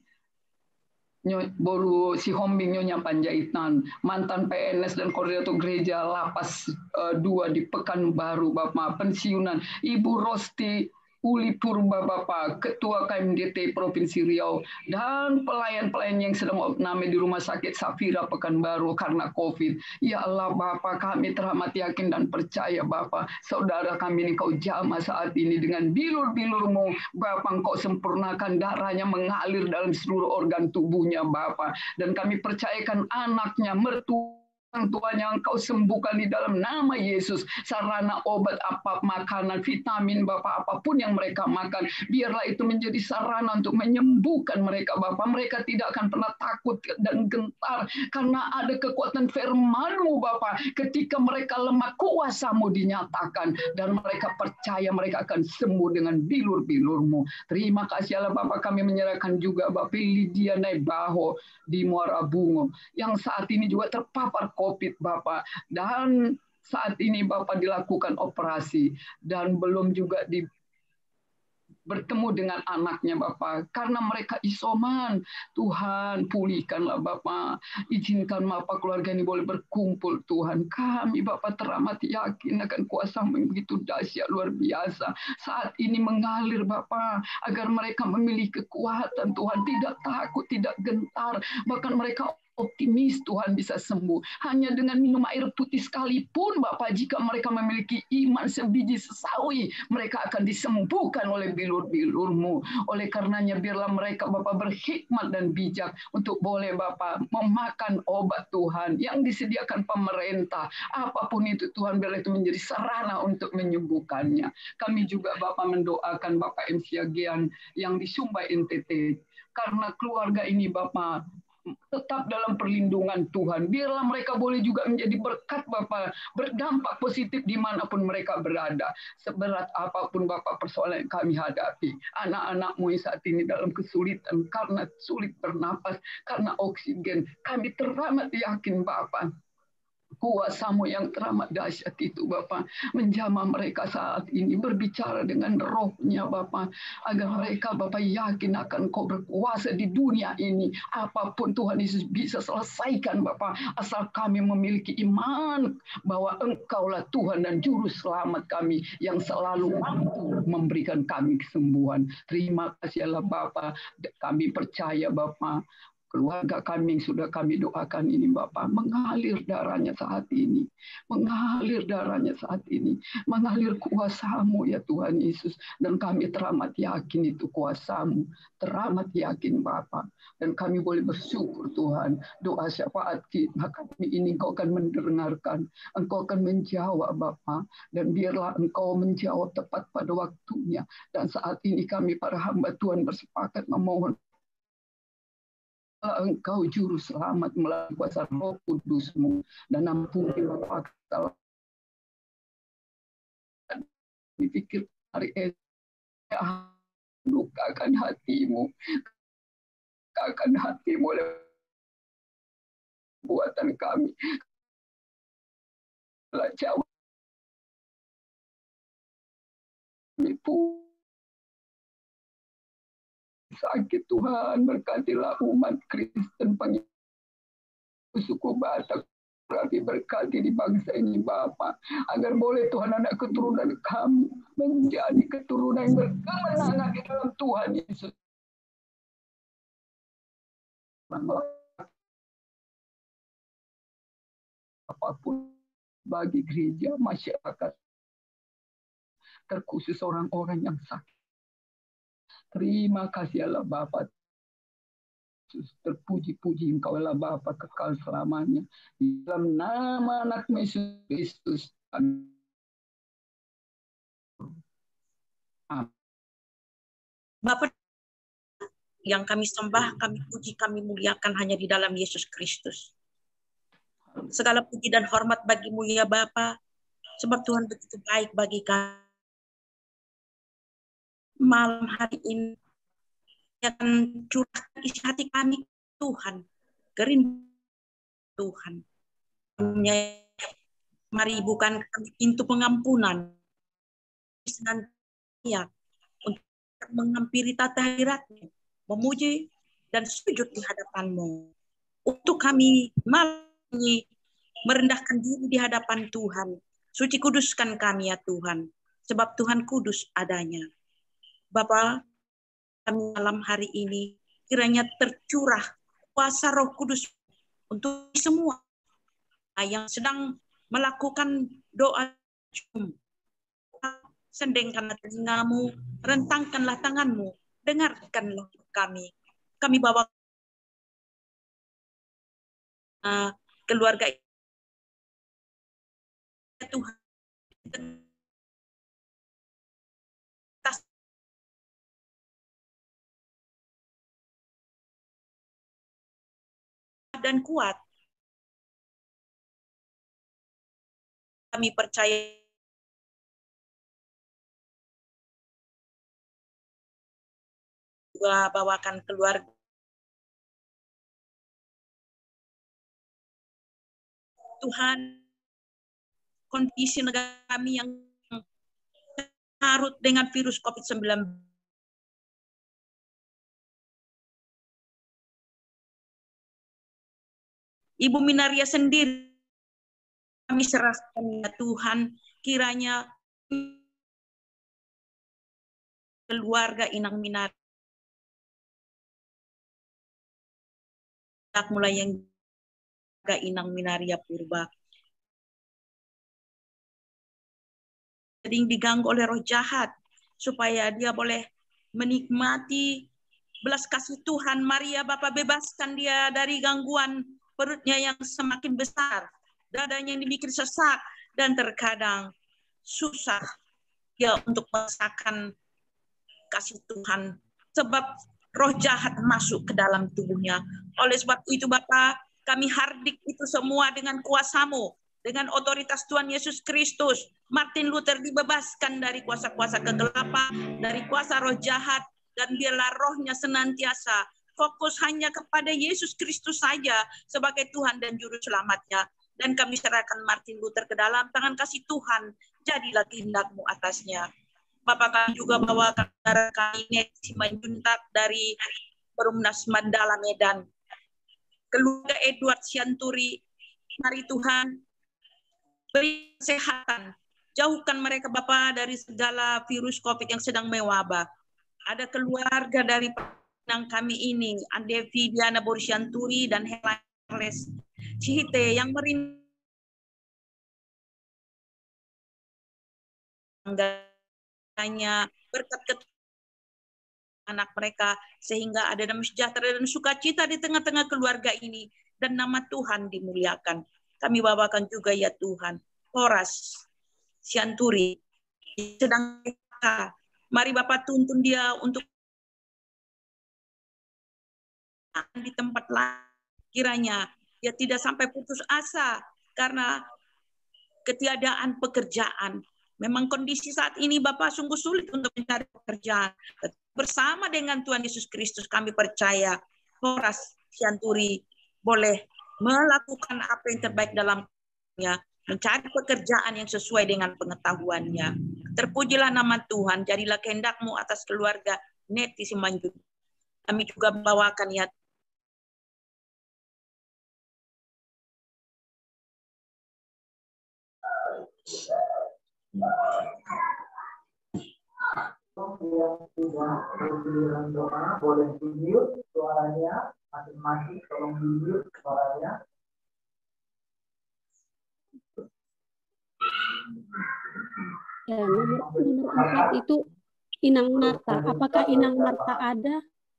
Boru Sihombing Nyonya Panjaitan, mantan PNS dan koordinator gereja Lapas 2 di Pekanbaru Bapak, pensiunan. Ibu Rosti Uli Purba Bapak, Ketua KMDT Provinsi Riau, dan pelayan-pelayan yang sedang opname di Rumah Sakit Safira Pekanbaru karena COVID. Ya Allah Bapak, kami teramat yakin dan percaya Bapak, saudara kami ini Kau jamah saat ini dengan bilur-bilur-Mu. Bapak, Engkau sempurnakan darahnya mengalir dalam seluruh organ tubuhnya Bapak. Dan kami percayakan anaknya, mertua, orang tuanya Engkau sembuhkan di dalam nama Yesus. Sarana obat, apa makanan, vitamin Bapak, apapun yang mereka makan, biarlah itu menjadi sarana untuk menyembuhkan mereka Bapak. Mereka tidak akan pernah takut dan gentar karena ada kekuatan firman-Mu Bapak. Ketika mereka lemah, kuasa-Mu dinyatakan dan mereka percaya mereka akan sembuh dengan bilur-bilur-Mu. Terima kasih Allah Bapak, kami menyerahkan juga Bapak Lydia Naibaho di Muara Bungo yang saat ini juga terpapar COVID Bapak, dan saat ini Bapak dilakukan operasi dan belum juga bertemu dengan anaknya Bapak karena mereka isoman. Tuhan, pulihkanlah Bapak, izinkan Bapak keluarga ini boleh berkumpul Tuhan. Kami Bapak teramat yakin akan kuasa-Mu yang begitu dahsyat luar biasa saat ini mengalir Bapak, agar mereka memiliki kekuatan Tuhan, tidak takut, tidak gentar, bahkan mereka optimis Tuhan bisa sembuh. Hanya dengan minum air putih sekalipun Bapak, jika mereka memiliki iman sebiji sesawi, mereka akan disembuhkan oleh bilur-bilur-Mu. Oleh karenanya biarlah mereka Bapak berhikmat dan bijak untuk boleh Bapak memakan obat Tuhan yang disediakan pemerintah. Apapun itu Tuhan, biarlah itu menjadi sarana untuk menyembuhkannya. Kami juga Bapak mendoakan Bapak M. Siagian yang di Sumba NTT. Karena keluarga ini Bapak tetap dalam perlindungan Tuhan. Biarlah mereka boleh juga menjadi berkat Bapak, berdampak positif dimanapun mereka berada. Seberat apapun Bapak persoalan yang kami hadapi, anak-anak-Mu saat ini dalam kesulitan karena sulit bernapas, karena oksigen, kami teramat yakin Bapak, kuasa-Mu yang teramat dahsyat itu Bapak menjamah mereka saat ini, berbicara dengan rohnya Bapak, agar mereka Bapak yakin akan Kau berkuasa di dunia ini. Apapun Tuhan Yesus bisa selesaikan Bapak, asal kami memiliki iman bahwa Engkaulah Tuhan dan Juru Selamat kami yang selalu mampu memberikan kami kesembuhan. Terima kasih Allah Bapak, kami percaya Bapak, keluarga kami yang sudah kami doakan ini Bapak, mengalir darahnya saat ini. Mengalir darahnya saat ini. Mengalir kuasa-Mu ya Tuhan Yesus. Dan kami teramat yakin itu kuasa-Mu. Teramat yakin Bapak. Dan kami boleh bersyukur Tuhan. Doa syafaat kami ini Engkau akan mendengarkan. Engkau akan menjawab Bapak. Dan biarlah Engkau menjawab tepat pada waktunya. Dan saat ini kami para hamba Tuhan bersepakat memohon Engkau Juru Selamat melalui kuasa Roh Kudus-Mu, dan ampuni Bapak kalau dipikir hari ini, lukakan hati-Mu, lukakan hati-Mu oleh buatan kami. Jauh sakit Tuhan, berkatilah umat Kristen pengikut suku Batak, berkati di bangsa ini Bapak, agar boleh Tuhan anak keturunan kami menjadi keturunan yang berkemenangan di dalam Tuhan Yesus. Apapun bagi gereja, masyarakat, terkhusus orang-orang yang sakit. Terima kasih Allah Bapa. Terpuji-puji Engkau Allah Bapa kekal selamanya. Di dalam nama anak Yesus Kristus. Amin. Bapa yang kami sembah, kami puji, kami muliakan hanya di dalam Yesus Kristus. Segala puji dan hormat bagi-Mu ya Bapa, sebab Tuhan begitu baik bagi kami. Malam hari ini akan curahkan isi hati kami Tuhan, kerinduan Tuhan. Mari bukan kami pintu pengampunan, senantiasa untuk menghampiri tata hadirat-Mu, memuji dan sujud di hadapan-Mu. Untuk kami malam ini merendahkan diri di hadapan Tuhan. Suci kuduskan kami ya Tuhan, sebab Tuhan kudus adanya. Bapa, kami malam hari ini kiranya tercurah kuasa Roh Kudus untuk semua yang sedang melakukan doa. Sendengkanlah telingamu, rentangkanlah tanganmu, dengarkanlah kami. Kami bawa keluarga Tuhan dan kuat. Kami percaya juga bawakan keluarga Tuhan, kondisi negara kami yang larut dengan virus COVID-19. Ibu Minaria sendiri kami serahkan ya Tuhan, kiranya keluarga Inang Minaria mulai yang Inang Minaria Purba sering diganggu oleh roh jahat supaya dia boleh menikmati belas kasih Tuhan. Maria Bapa, bebaskan dia dari gangguan perutnya yang semakin besar, dadanya yang dibikin sesak, dan terkadang susah dia untuk merasakan kasih Tuhan sebab roh jahat masuk ke dalam tubuhnya. Oleh sebab itu Bapa, kami hardik itu semua dengan kuasa-Mu, dengan otoritas Tuhan Yesus Kristus. Martin Luther dibebaskan dari kuasa-kuasa kegelapan, dari kuasa roh jahat, dan biarlah rohnya senantiasa fokus hanya kepada Yesus Kristus saja sebagai Tuhan dan Juru Selamatnya. Dan kami serahkan Martin Luther ke dalam tangan kasih Tuhan, jadilah kehendak-Mu atasnya. Bapak kami juga bawa saudara kami Neti Simanjuntak dari Perumnas Mandala Medan. Keluarga Edward Sianturi, mari Tuhan beri kesehatan. Jauhkan mereka Bapak dari segala virus COVID yang sedang mewabah. Ada keluarga dari penang kami ini, Andevi Diana Borsianturi dan Heles Cihite yang hanya berkat anak mereka sehingga ada damai sejahtera dan sukacita di tengah-tengah keluarga ini dan nama Tuhan dimuliakan. Kami bawakan juga ya Tuhan Horas Sianturi sedang mari Bapak tuntun dia untuk di tempat lain, kiranya dia tidak sampai putus asa karena ketiadaan pekerjaan. Memang kondisi saat ini Bapak sungguh sulit untuk mencari pekerjaan. Bersama dengan Tuhan Yesus Kristus kami percaya Horas Sianturi boleh melakukan apa yang terbaik dalamnya, mencari pekerjaan yang sesuai dengan pengetahuannya. Terpujilah nama Tuhan, jadilah kehendak-Mu atas keluarga Neti Simanjuntak. Kami juga bawakan ya yang sudah bergiliran doa boleh tunjuk suaranya masing-masing, tolong tunjuk suaranya. Ya, nomor 4 itu Inang Marta. Apakah Inang Marta ada?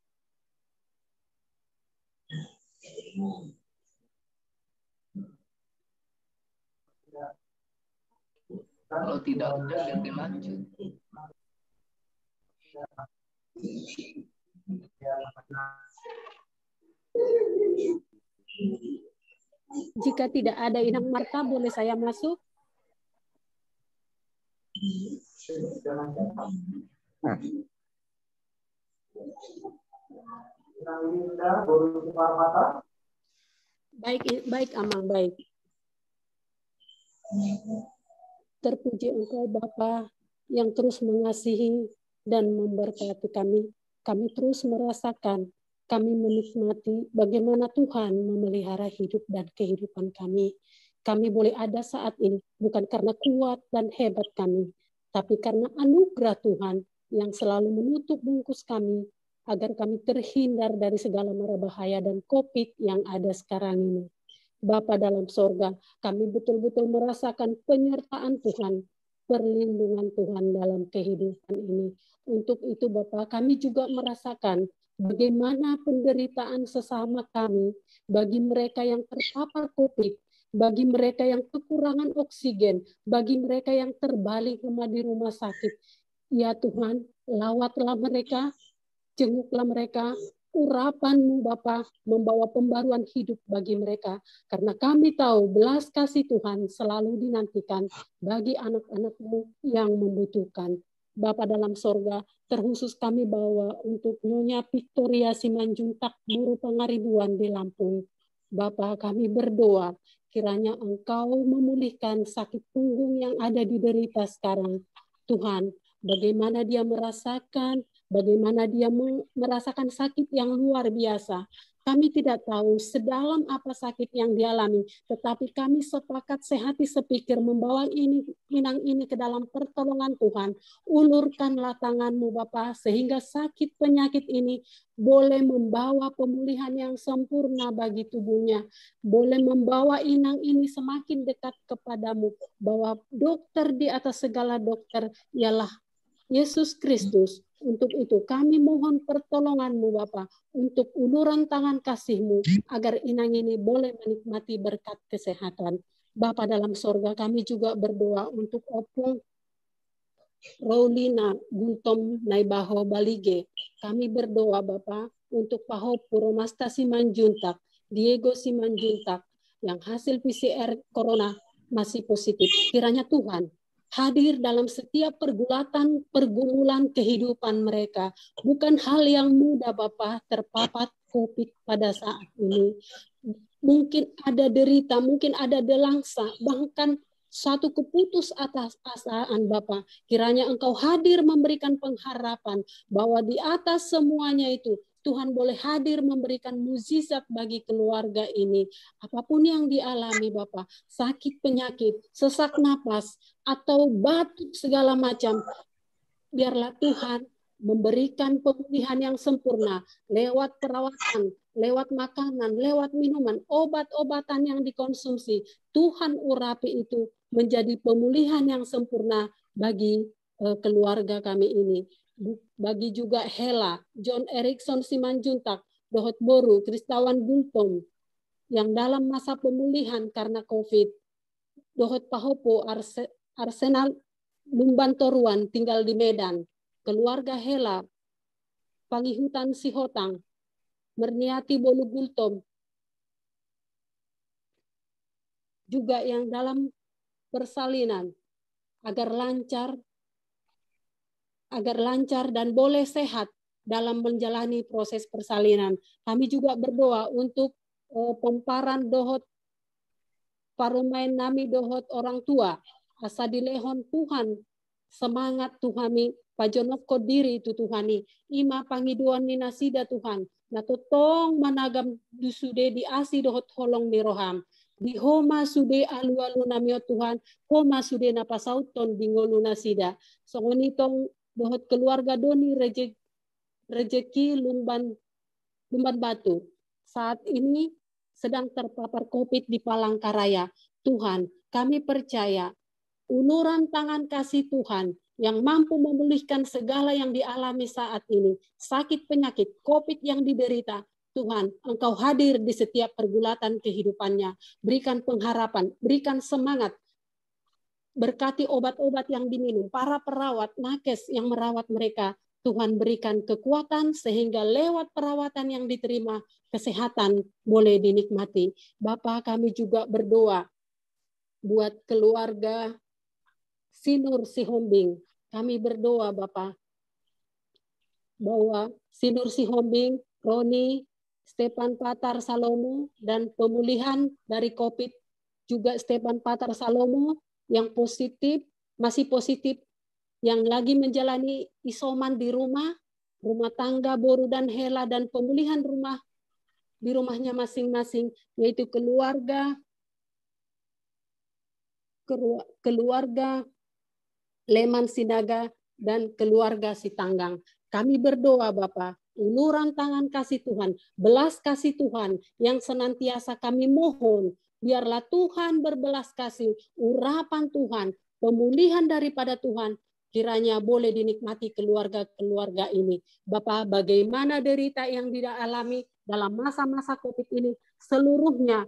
Kalau tidak ada, biar dilanjut. Jika tidak ada Inang Marta, boleh saya masuk? Baik Amang, baik. Terpuji Engkau Bapa yang terus mengasihi dan memberkati kami. Kami terus merasakan, kami menikmati bagaimana Tuhan memelihara hidup dan kehidupan kami. Kami boleh ada saat ini bukan karena kuat dan hebat kami, tapi karena anugerah Tuhan yang selalu menutup bungkus kami, agar kami terhindar dari segala mara bahaya dan COVID yang ada sekarang ini. Bapa dalam sorga, kami betul-betul merasakan penyertaan Tuhan, perlindungan Tuhan dalam kehidupan ini. Untuk itu Bapa, kami juga merasakan bagaimana penderitaan sesama kami, bagi mereka yang terpapar COVID, bagi mereka yang kekurangan oksigen, bagi mereka yang terbalik di rumah sakit. Ya Tuhan, lawatlah mereka, jenguklah mereka, urapan-Mu Bapa membawa pembaruan hidup bagi mereka. Karena kami tahu belas kasih Tuhan selalu dinantikan bagi anak-anak-Mu yang membutuhkan. Bapa dalam sorga, terkhusus kami bawa untuk Nyonya Victoria Simanjuntak, guru pengaribuan di Lampung. Bapa, kami berdoa, kiranya Engkau memulihkan sakit punggung yang ada di derita sekarang. Tuhan, bagaimana dia merasakan, bagaimana dia merasakan sakit yang luar biasa. Kami tidak tahu sedalam apa sakit yang dialami, tetapi kami sepakat sehati sepikir membawa Inang ini ke dalam pertolongan Tuhan. Ulurkanlah tangan-Mu Bapa, sehingga sakit penyakit ini boleh membawa pemulihan yang sempurna bagi tubuhnya, boleh membawa Inang ini semakin dekat kepadamu, bahwa dokter di atas segala dokter ialah Yesus Kristus. Untuk itu kami mohon pertolongan-Mu Bapa, untuk uluran tangan kasih-Mu, agar Inang ini boleh menikmati berkat kesehatan. Bapa dalam sorga, kami juga berdoa untuk Opung Raulina Guntom Naibaho Balige. Kami berdoa Bapa untuk Paho Puromasta Simanjuntak, Diego Simanjuntak, yang hasil PCR Corona masih positif. Kiranya Tuhan hadir dalam setiap pergumulan kehidupan mereka. Bukan hal yang mudah Bapa terpapar COVID pada saat ini. Mungkin ada derita, mungkin ada delangsa, bahkan satu keputusasaan Bapa. Kiranya Engkau hadir memberikan pengharapan bahwa di atas semuanya itu Tuhan boleh hadir memberikan mukjizat bagi keluarga ini. Apapun yang dialami Bapa, sakit penyakit, sesak napas, atau batuk segala macam, biarlah Tuhan memberikan pemulihan yang sempurna lewat perawatan, lewat makanan, lewat minuman, obat-obatan yang dikonsumsi. Tuhan urapi itu menjadi pemulihan yang sempurna bagi keluarga kami ini. Bagi juga Hela, John Erickson Simanjuntak, Dohot Boru, Kristawan Gultom, yang dalam masa pemulihan karena COVID. Dohot Pahopo, Arsenal Lumban Toruan, tinggal di Medan. Keluarga Hela, Pangihutan Sihotang, Merniati Bolu Gultom, juga yang dalam persalinan, agar lancar dan boleh sehat dalam menjalani proses persalinan. Kami juga berdoa untuk pemparan dohot parumain nami dohot orang tua, asa dilehon Tuhan, semangat Tuhami, pajonok ko diri itu Tuhani, ima pangiduan ni nasida Tuhan, natotong managam dusude di asi dohot holong ni roham, di homa sude alu-alu namio Tuhan, homa sude napasauton bingolu nasida, songonitong dohot keluarga doni rejeki Lumban Batu. Saat ini sedang terpapar COVID di Palangkaraya. Tuhan, kami percaya uluran tangan kasih Tuhan yang mampu memulihkan segala yang dialami saat ini. Sakit penyakit, COVID yang diderita. Tuhan, Engkau hadir di setiap pergulatan kehidupannya. Berikan pengharapan, berikan semangat. Berkati obat-obat yang diminum, para perawat, nakes yang merawat mereka, Tuhan berikan kekuatan sehingga lewat perawatan yang diterima, kesehatan boleh dinikmati. Bapa, kami juga berdoa buat keluarga Sinur Sihombing. Kami berdoa Bapa bahwa Sinur Sihombing, Roni, Stepan Patar Salomo, dan pemulihan dari COVID juga Stepan Patar Salomo, yang positif, masih positif, yang lagi menjalani isoman di rumah tangga Boru dan Hela, dan pemulihan di rumahnya masing-masing, yaitu keluarga Leman Sinaga dan keluarga Sitanggang. Kami berdoa Bapa, uluran tangan kasih Tuhan, belas kasih Tuhan yang senantiasa kami mohon, biarlah Tuhan berbelas kasih, urapan Tuhan, pemulihan daripada Tuhan, kiranya boleh dinikmati keluarga-keluarga ini. Bapak, bagaimana derita yang dialami dalam masa-masa COVID ini, seluruhnya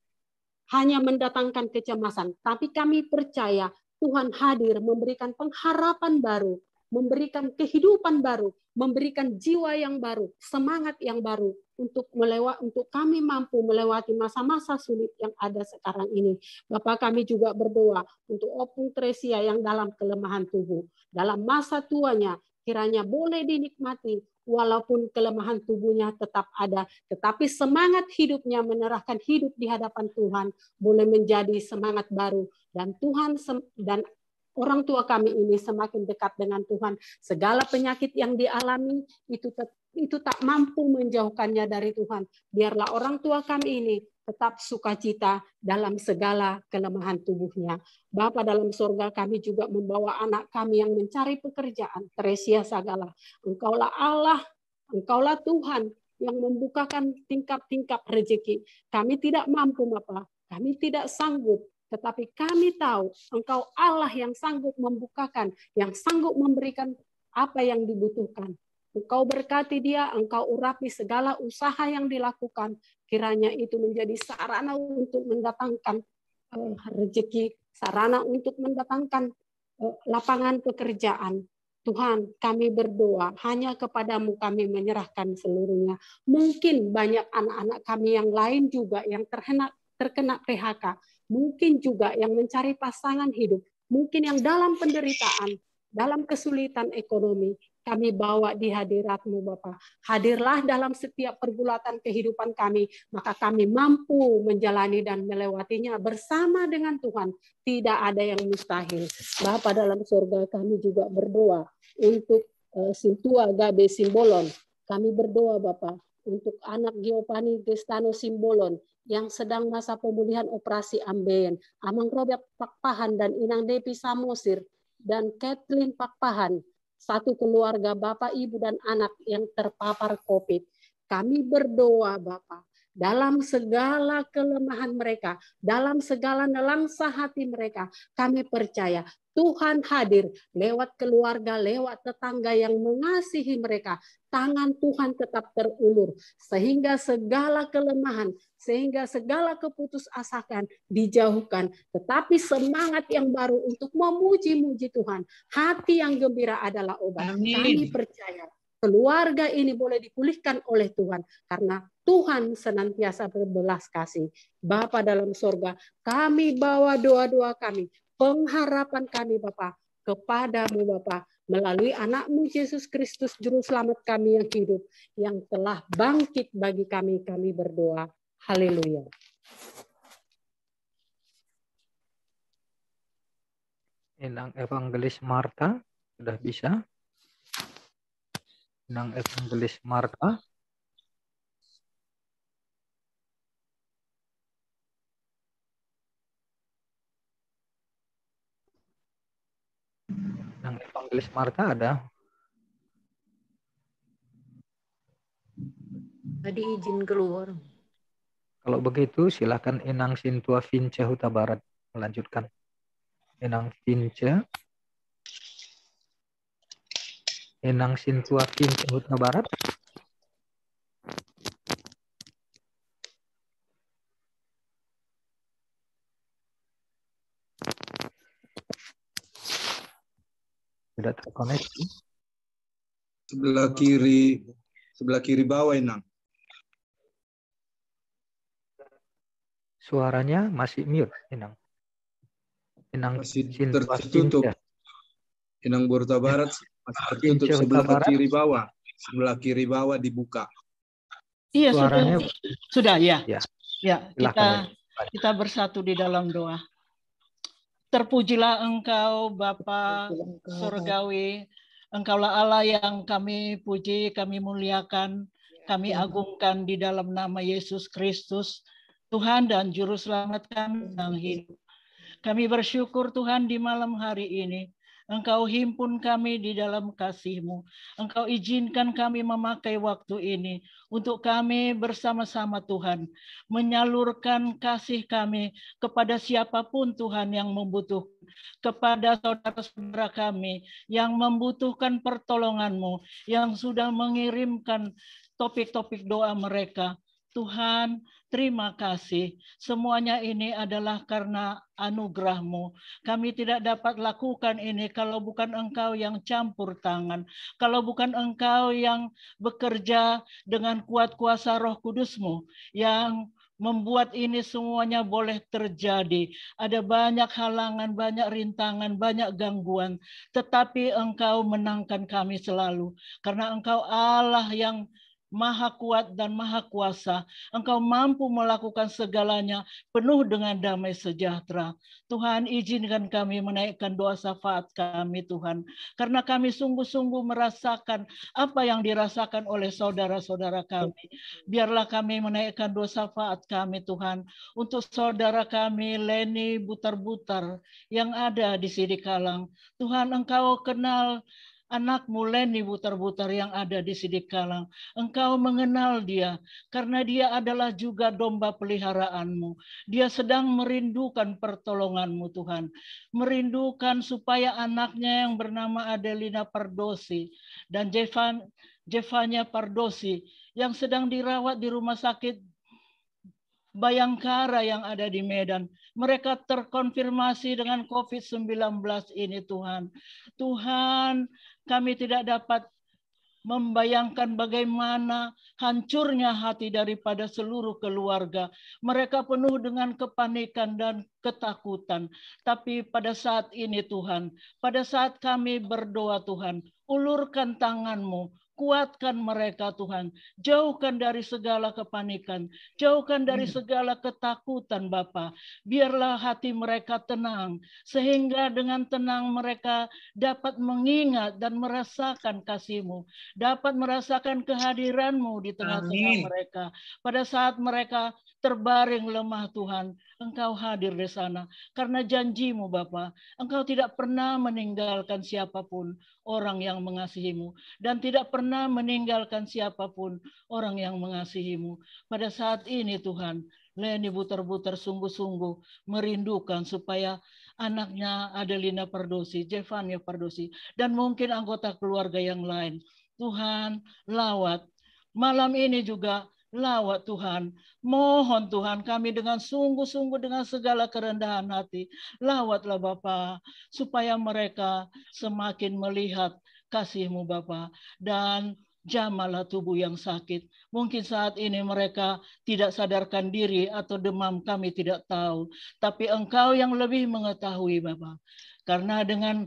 hanya mendatangkan kecemasan. Tapi kami percaya Tuhan hadir memberikan pengharapan baru, memberikan kehidupan baru, memberikan jiwa yang baru, semangat yang baru untuk kami mampu melewati masa-masa sulit yang ada sekarang ini. Bapak, kami juga berdoa untuk Opung Tresia yang dalam kelemahan tubuh. Dalam masa tuanya kiranya boleh dinikmati walaupun kelemahan tubuhnya tetap ada, tetapi semangat hidupnya menyerahkan hidup di hadapan Tuhan boleh menjadi semangat baru, dan Tuhan dan orang tua kami ini semakin dekat dengan Tuhan. Segala penyakit yang dialami itu tak mampu menjauhkannya dari Tuhan. Biarlah orang tua kami ini tetap sukacita dalam segala kelemahan tubuhnya. Bapa dalam surga, kami juga membawa anak kami yang mencari pekerjaan. Tresia Sagala, Engkaulah Allah, Engkaulah Tuhan yang membukakan tingkap-tingkap rezeki. Kami tidak mampu Bapa, kami tidak sanggup. Tetapi kami tahu Engkau Allah yang sanggup membukakan, yang sanggup memberikan apa yang dibutuhkan. Engkau berkati dia, Engkau urapi segala usaha yang dilakukan. Kiranya itu menjadi sarana untuk mendatangkan rezeki, sarana untuk mendatangkan lapangan pekerjaan. Tuhan, kami berdoa, hanya kepadamu kami menyerahkan seluruhnya. Mungkin banyak anak-anak kami yang lain juga yang terkena PHK. Mungkin juga yang mencari pasangan hidup, mungkin yang dalam penderitaan, dalam kesulitan ekonomi, kami bawa di hadirat-Mu Bapa. Hadirlah dalam setiap pergulatan kehidupan kami, maka kami mampu menjalani dan melewatinya bersama dengan Tuhan. Tidak ada yang mustahil. Bapa dalam surga, kami juga berdoa untuk Sintua Gabe Simbolon. Kami berdoa Bapa untuk anak Giovanni Gestano Simbolon yang sedang masa pemulihan operasi ambeien, Amang Robert Pakpahan dan Inang Depi Samosir dan Kathleen Pakpahan, satu keluarga Bapak, Ibu dan anak yang terpapar COVID. Kami berdoa Bapak, dalam segala kelemahan mereka, dalam segala nelangsa hati mereka, kami percaya Tuhan hadir lewat keluarga, lewat tetangga yang mengasihi mereka. Tangan Tuhan tetap terulur, sehingga segala kelemahan, sehingga segala keputusasaan dijauhkan. Tetapi semangat yang baru untuk memuji-muji Tuhan, hati yang gembira adalah obat. Amin. Kami percaya keluarga ini boleh dipulihkan oleh Tuhan, karena Tuhan senantiasa berbelas kasih. Bapa dalam surga, kami bawa doa-doa kami, pengharapan kami Bapa kepadamu Bapa, melalui anak-Mu Yesus Kristus Juru Selamat kami yang hidup, yang telah bangkit bagi kami, kami berdoa. Haleluya. Inang Evangelis Marta, sudah bisa? Inang Evangelis Marta. Inang Evangelis Marta ada? Tadi izin keluar. Kalau begitu silakan Inang Sintua Vince Huta Barat melanjutkan. Inang Vince. Inang Sintua Vince Huta Barat. Tidak terkoneksi. Sebelah kiri bawah Inang. Suaranya masih mute, Inang. Inang masih Sintua tertutup. Vince. Inang Huta Barat masih tertutup sebelah kiri bawah. Sebelah kiri bawah dibuka. Iya, Suaranya sudah ya. Ya, Ya, kita bersatu di dalam doa. Terpujilah Engkau Bapa Surgawi, Engkaulah Allah yang kami puji, kami muliakan, kami agungkan di dalam nama Yesus Kristus, Tuhan dan Juru Selamat kami yang hidup. Kami bersyukur Tuhan di malam hari ini, Engkau himpun kami di dalam kasih-Mu. Engkau izinkan kami memakai waktu ini untuk kami bersama-sama Tuhan menyalurkan kasih kami kepada siapapun Tuhan yang membutuhkan, kepada saudara-saudara kami yang membutuhkan pertolongan-Mu, yang sudah mengirimkan topik-topik doa mereka. Tuhan, terima kasih. Semuanya ini adalah karena anugerah-Mu. Kami tidak dapat lakukan ini kalau bukan Engkau yang campur tangan. Kalau bukan Engkau yang bekerja dengan kuat kuasa Roh Kudus-Mu yang membuat ini semuanya boleh terjadi. Ada banyak halangan, banyak rintangan, banyak gangguan. Tetapi Engkau menangkan kami selalu. Karena Engkau Allah yang Maha kuat dan maha kuasa. Engkau mampu melakukan segalanya penuh dengan damai sejahtera. Tuhan, izinkan kami menaikkan doa syafaat kami Tuhan. Karena kami sungguh-sungguh merasakan apa yang dirasakan oleh saudara-saudara kami. Biarlah kami menaikkan doa syafaat kami Tuhan. Untuk saudara kami Leni Butar-Butar yang ada di Sidikalang. Tuhan, Engkau kenal anak-Mu Leni Butar-Butar yang ada di Sidikalang. Engkau mengenal dia karena dia adalah juga domba peliharaan-Mu. Dia sedang merindukan pertolongan-Mu Tuhan. Merindukan supaya anaknya yang bernama Adelina Pardosi dan Jevanya Pardosi yang sedang dirawat di rumah sakit Bayangkara yang ada di Medan. Mereka terkonfirmasi dengan COVID-19 ini Tuhan. Tuhan, kami tidak dapat membayangkan bagaimana hancurnya hati daripada seluruh keluarga. Mereka penuh dengan kepanikan dan ketakutan. Tapi pada saat ini Tuhan, pada saat kami berdoa Tuhan, ulurkan tangan-Mu, kuatkan mereka Tuhan. Jauhkan dari segala kepanikan. Jauhkan dari segala ketakutan Bapa. Biarlah hati mereka tenang. Sehingga dengan tenang mereka dapat mengingat dan merasakan kasih-Mu. Dapat merasakan kehadiran-Mu di tengah-tengah mereka. Pada saat mereka terbaring lemah Tuhan, Engkau hadir di sana. Karena janji-Mu Bapa, Engkau tidak pernah meninggalkan siapapun orang yang mengasihi-Mu. Dan tidak pernah meninggalkan siapapun orang yang mengasihi-Mu. Pada saat ini Tuhan, Leni Butar-Butar sungguh-sungguh merindukan supaya anaknya Adelina Pardosi, Jevanya Pardosi, dan mungkin anggota keluarga yang lain. Tuhan, lawat. Malam ini juga lawat Tuhan. Mohon Tuhan kami dengan sungguh-sungguh dengan segala kerendahan hati. Lawatlah Bapa supaya mereka semakin melihat kasih-Mu Bapa. Dan jamahlah tubuh yang sakit. Mungkin saat ini mereka tidak sadarkan diri atau demam, kami tidak tahu. Tapi Engkau yang lebih mengetahui Bapa. Karena dengan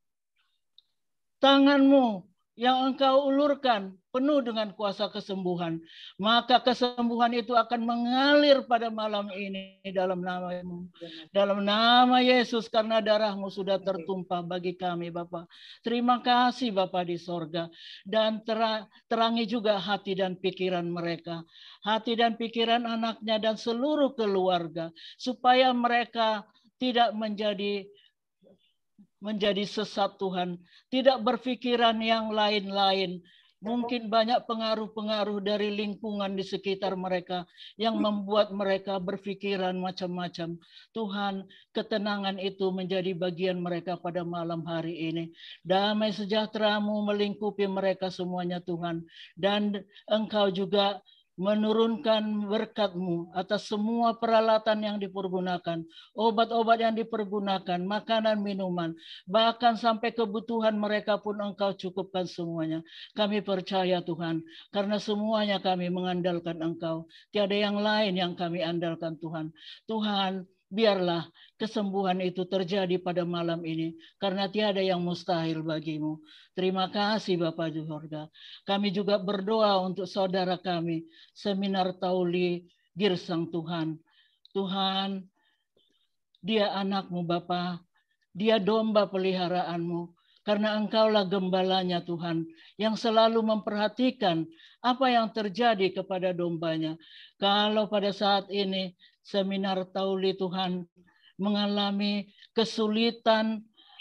tangan-Mu yang Engkau ulurkan penuh dengan kuasa kesembuhan, maka kesembuhan itu akan mengalir pada malam ini dalam nama-Mu, dalam nama Yesus, karena darah-Mu sudah tertumpah bagi kami Bapa. Terima kasih Bapa di sorga, dan terangi juga hati dan pikiran mereka, hati dan pikiran anaknya dan seluruh keluarga, supaya mereka tidak menjadi sesat Tuhan, tidak berpikiran yang lain-lain. Mungkin banyak pengaruh-pengaruh dari lingkungan di sekitar mereka yang membuat mereka berpikiran macam-macam. Tuhan, ketenangan itu menjadi bagian mereka pada malam hari ini. Damai sejahtera-Mu melingkupi mereka semuanya Tuhan. Dan Engkau juga menurunkan berkat-Mu atas semua peralatan yang dipergunakan, obat-obat yang dipergunakan, makanan, minuman, bahkan sampai kebutuhan mereka pun Engkau cukupkan semuanya. Kami percaya Tuhan, karena semuanya kami mengandalkan Engkau. Tiada yang lain yang kami andalkan Tuhan. Tuhan, biarlah kesembuhan itu terjadi pada malam ini, karena tiada yang mustahil bagi-Mu. Terima kasih Bapa di surga. Kami juga berdoa untuk saudara kami, Seminar Tauli Girsang Tuhan. Tuhan, dia anak-Mu Bapa, dia domba peliharaan-Mu, karena Engkaulah gembalanya Tuhan, yang selalu memperhatikan apa yang terjadi kepada dombanya. Kalau pada saat ini Seminar Tauli Tuhan mengalami kesulitan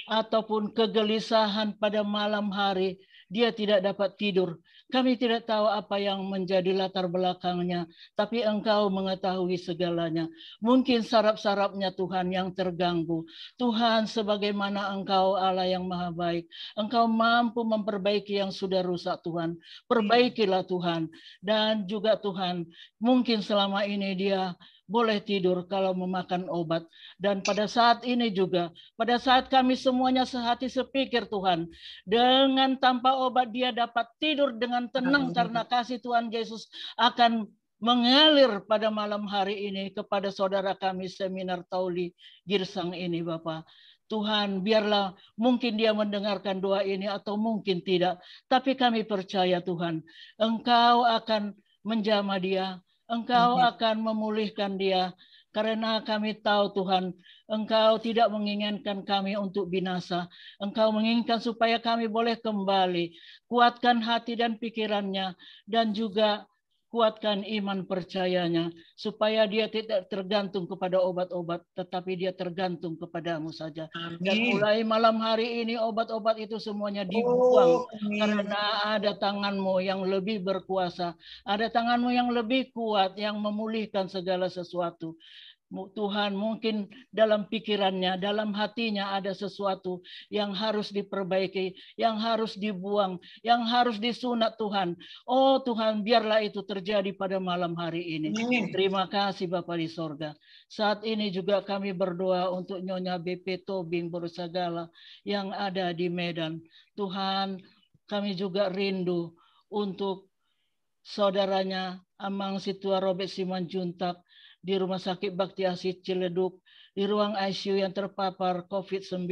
ataupun kegelisahan pada malam hari, dia tidak dapat tidur. Kami tidak tahu apa yang menjadi latar belakangnya, tapi Engkau mengetahui segalanya. Mungkin saraf-sarafnya Tuhan yang terganggu. Tuhan, sebagaimana Engkau Allah yang maha baik, Engkau mampu memperbaiki yang sudah rusak Tuhan. Perbaikilah Tuhan. Dan juga Tuhan, mungkin selama ini dia boleh tidur kalau memakan obat. Dan pada saat ini juga, pada saat kami semuanya sehati sepikir Tuhan, dengan tanpa obat dia dapat tidur dengan tenang karena kasih Tuhan Yesus akan mengalir pada malam hari ini kepada saudara kami Seminar Tauli Girsang ini Bapak. Tuhan, biarlah mungkin dia mendengarkan doa ini atau mungkin tidak. Tapi kami percaya Tuhan, Engkau akan menjamah dia, Engkau akan memulihkan dia. Karena kami tahu Tuhan, Engkau tidak menginginkan kami untuk binasa. Engkau menginginkan supaya kami boleh kembali. Kuatkan hati dan pikirannya. Dan juga kuatkan iman percayanya, supaya dia tidak tergantung kepada obat-obat, tetapi dia tergantung kepadamu saja. Amin. Dan mulai malam hari ini obat-obat itu semuanya dibuang, karena ada tanganmu yang lebih berkuasa, ada tanganmu yang lebih kuat, yang memulihkan segala sesuatu. Tuhan, mungkin dalam pikirannya, dalam hatinya ada sesuatu yang harus diperbaiki, yang harus dibuang, yang harus disunat Tuhan. Oh Tuhan, biarlah itu terjadi pada malam hari ini. Terima kasih Bapa di sorga. Saat ini juga kami berdoa untuk Nyonya BP Tobing Borosagala yang ada di Medan. Tuhan, kami juga rindu untuk saudaranya Amang Situa Robert Simanjuntak di Rumah Sakit Bakti Asih Ciledug, di ruang ICU yang terpapar COVID-19.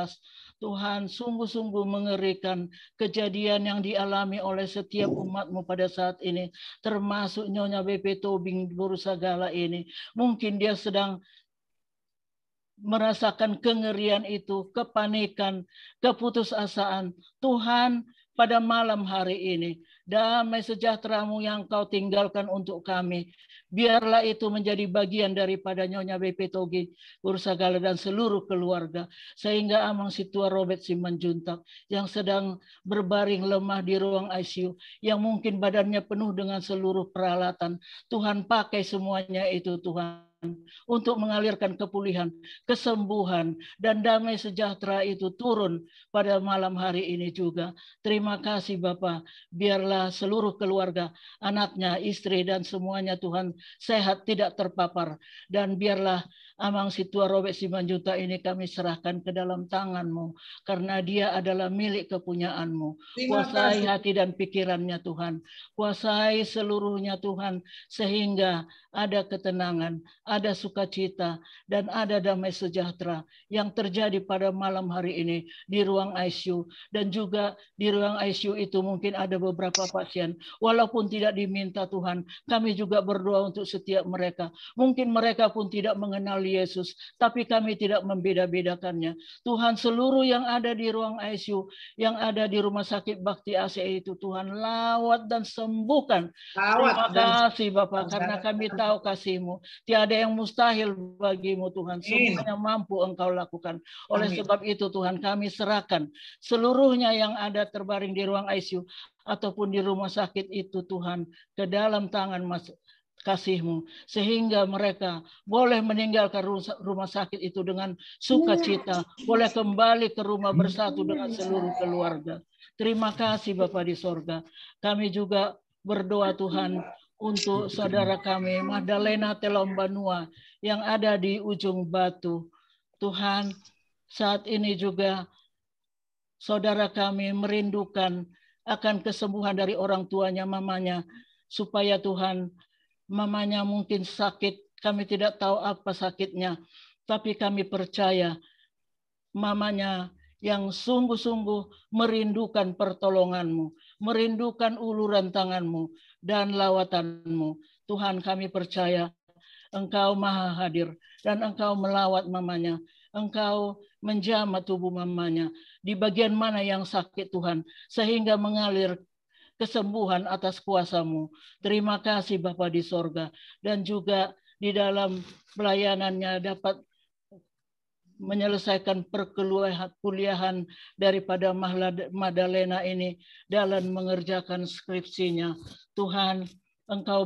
Tuhan, sungguh-sungguh mengerikan kejadian yang dialami oleh setiap umat-Mu pada saat ini, termasuk Nyonya BP Tobing Borosagala ini. Mungkin dia sedang merasakan kengerian itu, kepanikan, keputusasaan. Tuhan, pada malam hari ini, damai sejahtera-Mu yang Kau tinggalkan untuk kami, biarlah itu menjadi bagian daripada Nyonya BP Tobing Borosagala dan seluruh keluarga. Sehingga Amang Situa Robert Simanjuntak yang sedang berbaring lemah di ruang ICU, yang mungkin badannya penuh dengan seluruh peralatan, Tuhan pakai semuanya itu Tuhan, untuk mengalirkan kepulihan, kesembuhan, dan damai sejahtera itu turun pada malam hari ini juga. Terima kasih Bapak, biarlah seluruh keluarga, anaknya, istri, dan semuanya Tuhan sehat, tidak terpapar. Dan biarlah Amang Situa Robert Simanjuntak ini kami serahkan ke dalam tangan-Mu, karena dia adalah milik kepunyaan-Mu. Kuasai hati dan pikirannya Tuhan, kuasai seluruhnya Tuhan, sehingga ada ketenangan, ada sukacita, dan ada damai sejahtera yang terjadi pada malam hari ini di ruang ICU. Dan juga di ruang ICU itu mungkin ada beberapa pasien, walaupun tidak diminta Tuhan, kami juga berdoa untuk setiap mereka. Mungkin mereka pun tidak mengenal Yesus, tapi kami tidak membeda-bedakannya. Tuhan, seluruh yang ada di ruang ICU, yang ada di Rumah Sakit Bakti Asih itu, Tuhan lawat dan sembuhkan. Terima kasih Bapak, karena kami tahu kasih-Mu. Tiada yang mustahil bagi-Mu Tuhan. Semuanya mampu Engkau lakukan. Oleh sebab itu Tuhan, kami serahkan seluruhnya yang ada terbaring di ruang ICU ataupun di rumah sakit itu Tuhan ke dalam tangan kasih-Mu, sehingga mereka boleh meninggalkan rumah sakit itu dengan sukacita, boleh kembali ke rumah bersatu dengan seluruh keluarga. Terima kasih Bapa di sorga. Kami juga berdoa Tuhan untuk saudara kami Magdalena Telombanua yang ada di ujung batu. Tuhan, saat ini juga saudara kami merindukan akan kesembuhan dari orang tuanya, mamanya, supaya Tuhan, mamanya mungkin sakit, kami tidak tahu apa sakitnya, tapi kami percaya mamanya yang sungguh-sungguh merindukan pertolongan-Mu, merindukan uluran tangan-Mu dan lawatan-Mu. Tuhan, kami percaya Engkau maha hadir dan Engkau melawat mamanya. Engkau menjamah tubuh mamanya di bagian mana yang sakit Tuhan, sehingga mengalir kesembuhan atas kuasa-Mu. Terima kasih Bapa di sorga. Dan juga di dalam pelayanannya dapat menyelesaikan perkuliahan daripada Madalena ini dalam mengerjakan skripsinya. Tuhan, Engkau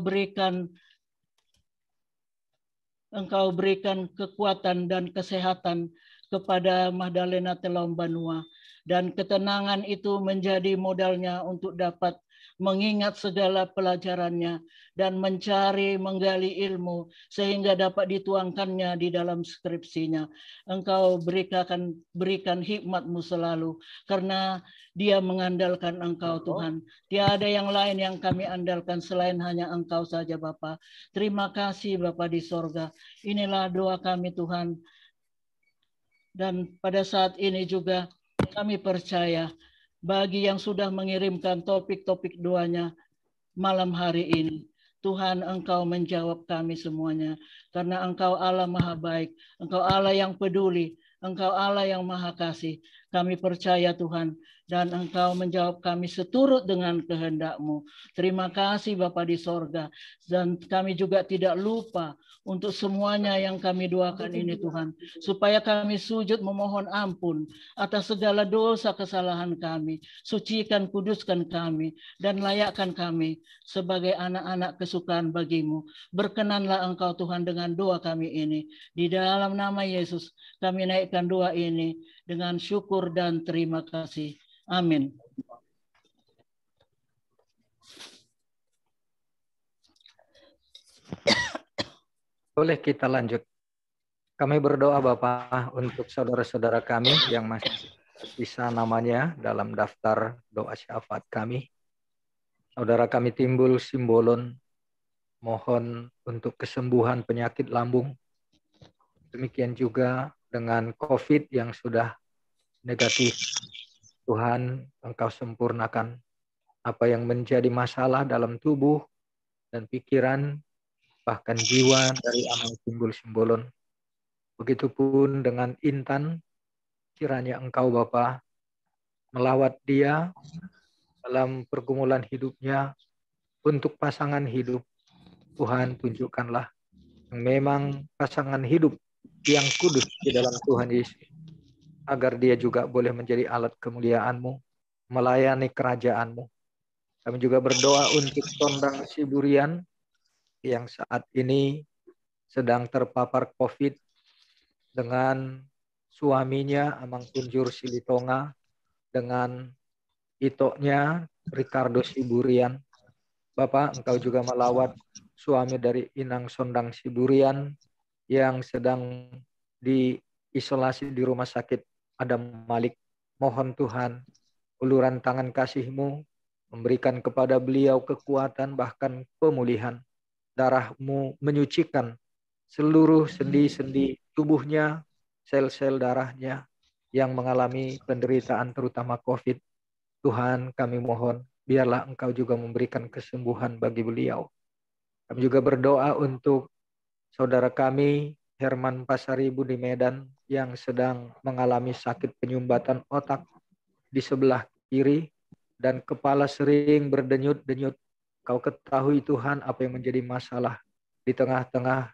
berikan kekuatan dan kesehatan kepada Madalena Telombanua, dan ketenangan itu menjadi modalnya untuk dapat mengingat segala pelajarannya dan menggali ilmu sehingga dapat dituangkannya di dalam skripsinya. Engkau berikan hikmat-Mu selalu, karena dia mengandalkan Engkau, Tuhan. Tiada yang lain yang kami andalkan selain hanya Engkau saja, Bapa. Terima kasih, Bapa di sorga. Inilah doa kami, Tuhan. Dan pada saat ini juga kami percaya bagi yang sudah mengirimkan topik-topik doanya malam hari ini, Tuhan, Engkau menjawab kami semuanya. Karena Engkau Allah Maha Baik, Engkau Allah yang peduli, Engkau Allah yang Maha Kasih. Kami percaya, Tuhan, dan Engkau menjawab kami seturut dengan kehendak-Mu. Terima kasih Bapa di sorga. Dan kami juga tidak lupa untuk semuanya yang kami doakan ini, Tuhan. Supaya kami sujud memohon ampun atas segala dosa kesalahan kami. Sucikan, kuduskan kami, dan layakkan kami sebagai anak-anak kesukaan bagi-Mu. Berkenanlah Engkau, Tuhan, dengan doa kami ini. Di dalam nama Yesus kami naikkan doa ini dengan syukur dan terima kasih. Amin. Boleh kita lanjut. Kami berdoa Bapak untuk saudara-saudara kami yang masih tersisa namanya dalam daftar doa syafaat kami. Saudara kami Timbul Simbolon, mohon untuk kesembuhan penyakit lambung. Demikian juga dengan COVID yang sudah negatif. Tuhan, Engkau sempurnakan apa yang menjadi masalah dalam tubuh dan pikiran, bahkan jiwa dari anak Timbul Simbolon. Begitupun dengan Intan, kiranya Engkau Bapa melawat dia dalam pergumulan hidupnya untuk pasangan hidup. Tuhan, tunjukkanlah yang memang pasangan hidup yang kudus di dalam Tuhan Yesus, agar dia juga boleh menjadi alat kemuliaan-Mu, melayani kerajaan-Mu. Kami juga berdoa untuk Sondang Siburian yang saat ini sedang terpapar COVID dengan suaminya Amang Kunjur Silitonga, dengan itoknya Ricardo Siburian. Bapak, Engkau juga melawat suami dari Inang Sondang Siburian yang sedang diisolasi di rumah sakit Adam Malik. Mohon Tuhan, uluran tangan kasih-Mu memberikan kepada beliau kekuatan bahkan pemulihan. Darah-Mu menyucikan seluruh sendi-sendi tubuhnya, sel-sel darahnya yang mengalami penderitaan terutama COVID. Tuhan, kami mohon, biarlah Engkau juga memberikan kesembuhan bagi beliau. Kami juga berdoa untuk saudara kami Herman Pasaribu di Medan yang sedang mengalami sakit penyumbatan otak di sebelah kiri dan kepala sering berdenyut-denyut. Kau ketahui Tuhan apa yang menjadi masalah di tengah-tengah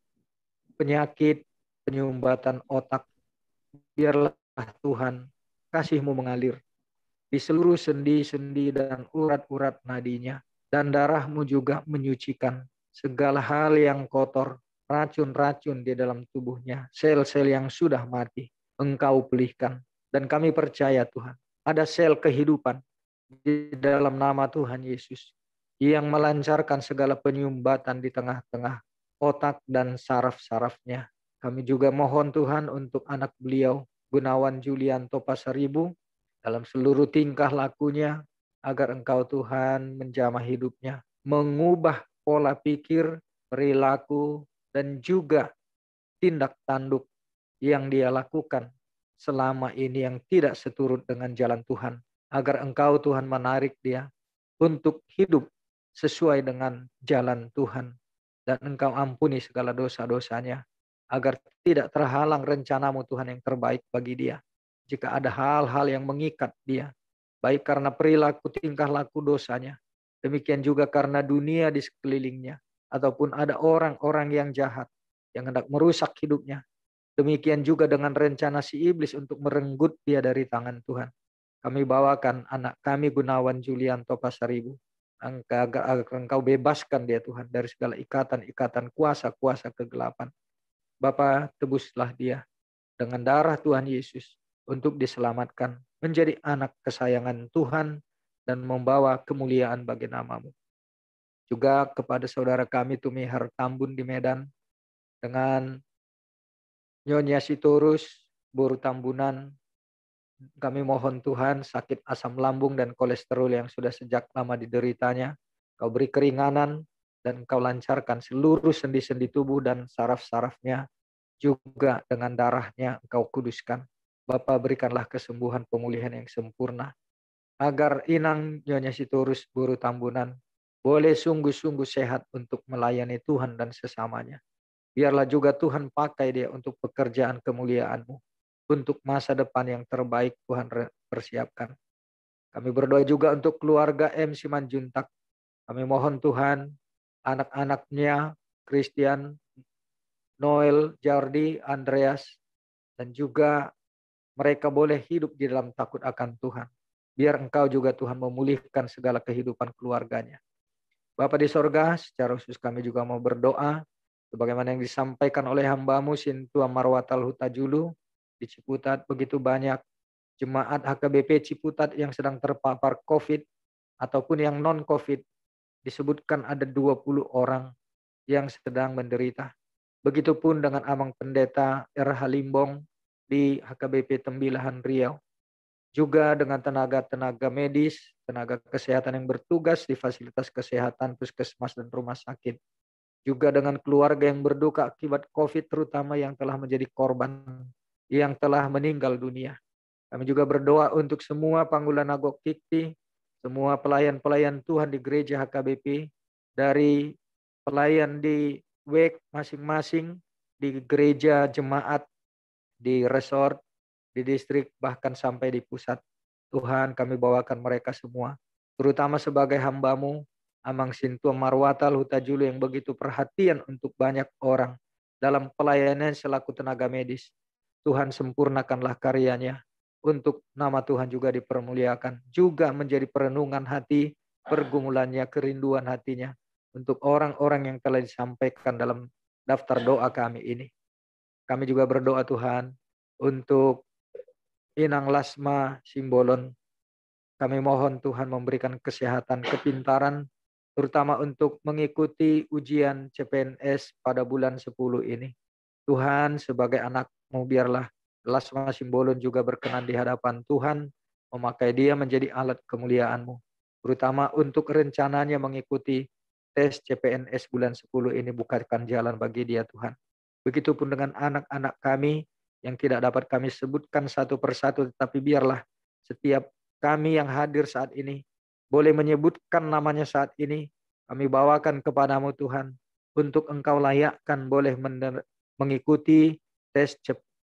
penyakit penyumbatan otak. Biarlah Tuhan kasih-Mu mengalir di seluruh sendi-sendi dan urat-urat nadinya, dan darah-Mu juga menyucikan segala hal yang kotor, racun-racun di dalam tubuhnya, sel-sel yang sudah mati, Engkau pulihkan. Dan kami percaya Tuhan, ada sel kehidupan di dalam nama Tuhan Yesus yang melancarkan segala penyumbatan di tengah-tengah otak dan saraf-sarafnya. Kami juga mohon Tuhan untuk anak beliau, Gunawan Julianto Pasaribu, dalam seluruh tingkah lakunya, agar Engkau Tuhan menjamah hidupnya, mengubah pola pikir, perilaku, dan juga tindak tanduk yang dia lakukan selama ini yang tidak seturut dengan jalan Tuhan, agar Engkau Tuhan menarik dia untuk hidup sesuai dengan jalan Tuhan, dan Engkau ampuni segala dosa-dosanya, agar tidak terhalang rencana-Mu Tuhan yang terbaik bagi dia. Jika ada hal-hal yang mengikat dia, baik karena perilaku tingkah laku dosanya, demikian juga karena dunia di sekelilingnya, ataupun ada orang-orang yang jahat yang hendak merusak hidupnya, Demikian juga dengan rencana si iblis untuk merenggut dia dari tangan Tuhan. Kami bawakan anak kami Gunawan Julianto Pasaribu. Agar Engkau bebaskan dia Tuhan dari segala ikatan-ikatan kuasa-kuasa kegelapan. Bapa, tebuslah dia dengan darah Tuhan Yesus untuk diselamatkan menjadi anak kesayangan Tuhan dan membawa kemuliaan bagi nama-Mu. Juga kepada saudara kami Tumi Hartambun di Medan dengan Nyonya Sitorus, Boru Tambunan, kami mohon Tuhan sakit asam lambung dan kolesterol yang sudah sejak lama dideritanya, Kau beri keringanan dan Kau lancarkan seluruh sendi-sendi tubuh dan saraf-sarafnya, juga dengan darahnya Engkau kuduskan. Bapa, berikanlah kesembuhan pemulihan yang sempurna, agar Inang Nyonya Sitorus, Boru Tambunan, boleh sungguh-sungguh sehat untuk melayani Tuhan dan sesamanya. Biarlah juga Tuhan pakai dia untuk pekerjaan kemuliaan-Mu, untuk masa depan yang terbaik Tuhan persiapkan. Kami berdoa juga untuk keluarga M. Simanjuntak. Kami mohon Tuhan, anak-anaknya, Christian, Noel, Jardi, Andreas, dan juga mereka boleh hidup di dalam takut akan Tuhan. Biar Engkau juga Tuhan memulihkan segala kehidupan keluarganya. Bapa di sorga, secara khusus kami juga mau berdoa sebagaimana yang disampaikan oleh hamba-Mu Sintua Marwatal Hutajulu di Ciputat. Begitu banyak jemaat HKBP Ciputat yang sedang terpapar COVID ataupun yang non-COVID. Disebutkan ada 20 orang yang sedang menderita. Begitupun dengan Amang Pendeta RH Limbong di HKBP Tembilahan Riau. Juga dengan tenaga-tenaga medis, tenaga kesehatan yang bertugas di fasilitas kesehatan, puskesmas dan rumah sakit. Juga dengan keluarga yang berduka akibat COVID, terutama yang telah menjadi korban, yang telah meninggal dunia. Kami juga berdoa untuk semua Panggulan Agok Kikti, semua pelayan-pelayan Tuhan di gereja HKBP, dari pelayan di WEK masing-masing, di gereja jemaat, di resort, di distrik, bahkan sampai di pusat. Tuhan, kami bawakan mereka semua, terutama sebagai hamba-Mu, Amang Sintua Marwatal Hutajulu yang begitu perhatian untuk banyak orang dalam pelayanan selaku tenaga medis. Tuhan, sempurnakanlah karyanya untuk nama Tuhan juga dipermuliakan, juga menjadi perenungan hati, pergumulannya, kerinduan hatinya untuk orang-orang yang telah disampaikan dalam daftar doa kami ini. Kami juga berdoa Tuhan untuk Inang Lasma Simbolon. Kami mohon Tuhan memberikan kesehatan, kepintaran, terutama untuk mengikuti ujian CPNS pada bulan 10 ini. Tuhan, sebagai anak-Mu, biarlah Lasma Simbolon juga berkenan di hadapan Tuhan, memakai dia menjadi alat kemuliaan-Mu, terutama untuk rencananya mengikuti tes CPNS bulan 10 ini. Bukakan jalan bagi dia Tuhan. Begitupun dengan anak-anak kami yang tidak dapat kami sebutkan satu persatu, tetapi biarlah setiap kami yang hadir saat ini boleh menyebutkan namanya saat ini. Kami bawakan kepadamu Tuhan, untuk Engkau layakkan boleh mengikuti tes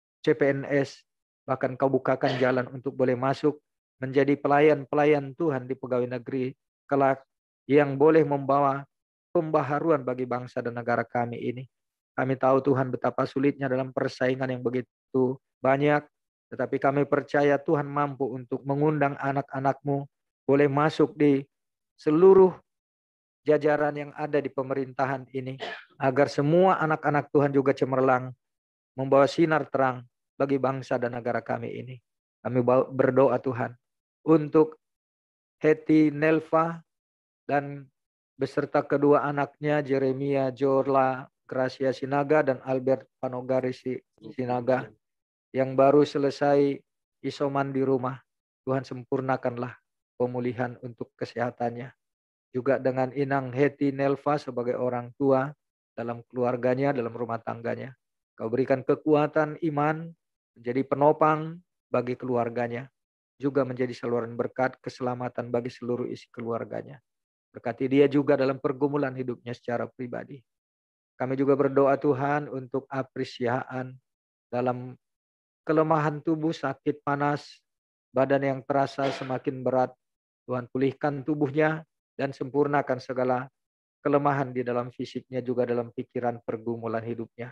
CPNS. Bahkan Kau bukakan jalan untuk boleh masuk menjadi pelayan-pelayan Tuhan di pegawai negeri kelak, yang boleh membawa pembaharuan bagi bangsa dan negara kami ini. Kami tahu Tuhan betapa sulitnya dalam persaingan yang begitu banyak, tetapi kami percaya Tuhan mampu untuk mengundang anak-anak-Mu boleh masuk di seluruh jajaran yang ada di pemerintahan ini, agar semua anak-anak Tuhan juga cemerlang, membawa sinar terang bagi bangsa dan negara kami ini. Kami berdoa Tuhan untuk Heti Nelva dan beserta kedua anaknya Jeremia Jorla Gracia Sinaga dan Albert Panogari Sinaga yang baru selesai isoman di rumah. Tuhan, sempurnakanlah pemulihan untuk kesehatannya. Juga dengan Inang Heti Nelva sebagai orang tua dalam keluarganya, dalam rumah tangganya. Kau berikan kekuatan iman, menjadi penopang bagi keluarganya, juga menjadi saluran berkat keselamatan bagi seluruh isi keluarganya. Berkati dia juga dalam pergumulan hidupnya secara pribadi. Kami juga berdoa Tuhan untuk Aprisiaan dalam kelemahan tubuh, sakit panas, badan yang terasa semakin berat. Tuhan, pulihkan tubuhnya dan sempurnakan segala kelemahan di dalam fisiknya, juga dalam pikiran pergumulan hidupnya.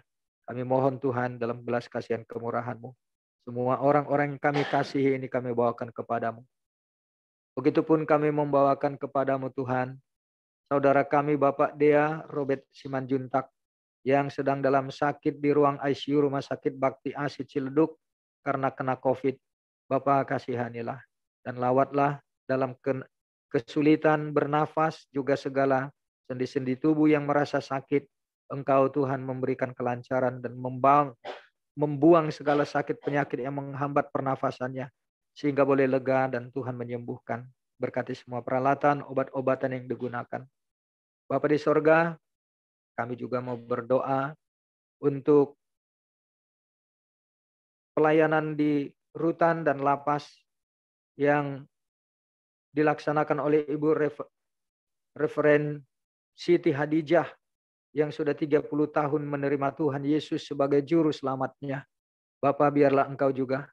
Kami mohon Tuhan dalam belas kasihan kemurahan-Mu. Semua orang-orang yang kami kasihi ini kami bawakan kepadamu. Begitupun kami membawakan kepadamu Tuhan, saudara kami Bapak Dea Robert Simanjuntak yang sedang dalam sakit di ruang ICU Rumah Sakit Bakti Asi Ciledug karena kena COVID. Bapak kasihanilah dan lawatlah dalam kesulitan bernafas, juga segala sendi-sendi tubuh yang merasa sakit. Engkau Tuhan memberikan kelancaran dan membuang segala sakit penyakit yang menghambat pernafasannya, sehingga boleh lega dan Tuhan menyembuhkan. Berkati semua peralatan, obat-obatan yang digunakan. Bapa di sorga, kami juga mau berdoa untuk pelayanan di rutan dan lapas yang dilaksanakan oleh Ibu Referen Siti Hadijah yang sudah 30 tahun menerima Tuhan Yesus sebagai juru selamatnya. Bapa, biarlah Engkau juga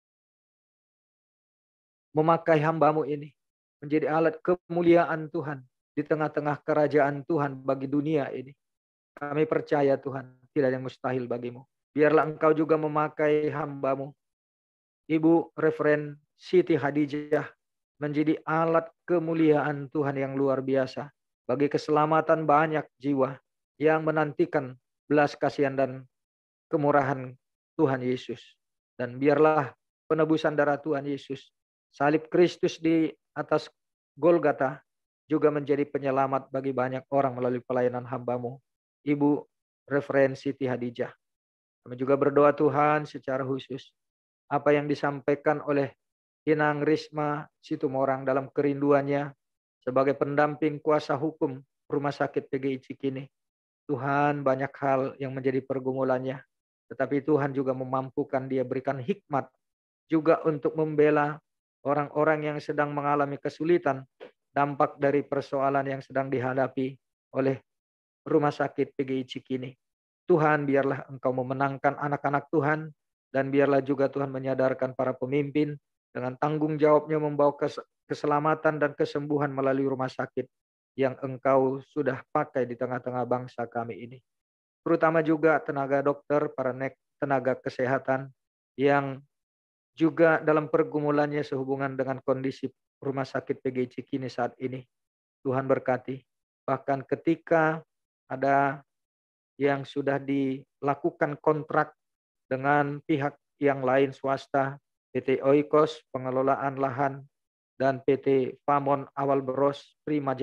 memakai hamba-Mu ini menjadi alat kemuliaan Tuhan di tengah-tengah kerajaan Tuhan bagi dunia ini. Kami percaya Tuhan, tidak ada yang mustahil bagimu. Biarlah Engkau juga memakai hamba-Mu, Ibu Referen Siti Hadijah, menjadi alat kemuliaan Tuhan yang luar biasa bagi keselamatan banyak jiwa yang menantikan belas kasihan dan kemurahan Tuhan Yesus. Dan biarlah penebusan darah Tuhan Yesus, salib Kristus di atas Golgota, juga menjadi penyelamat bagi banyak orang melalui pelayanan hamba-Mu, Ibu Referen Siti Hadijah. Kami juga berdoa Tuhan secara khusus, apa yang disampaikan oleh Inang Risma Situmorang dalam kerinduannya sebagai pendamping kuasa hukum Rumah Sakit PGI Cikini. Tuhan, banyak hal yang menjadi pergumulannya, tetapi Tuhan juga memampukan dia, berikan hikmat juga untuk membela orang-orang yang sedang mengalami kesulitan dampak dari persoalan yang sedang dihadapi oleh Rumah Sakit PGI Cikini. Tuhan, biarlah Engkau memenangkan anak-anak Tuhan, dan biarlah juga Tuhan menyadarkan para pemimpin dengan tanggung jawabnya membawa keselamatan dan kesembuhan melalui rumah sakit yang Engkau sudah pakai di tengah-tengah bangsa kami ini. Terutama juga tenaga dokter, para tenaga kesehatan yang juga dalam pergumulannya sehubungan dengan kondisi Rumah Sakit PGI Cikini saat ini. Tuhan berkati. Bahkan ketika ada yang sudah dilakukan kontrak dengan pihak yang lain swasta, PT Oikos pengelolaan lahan, dan PT Pamon Awal Beros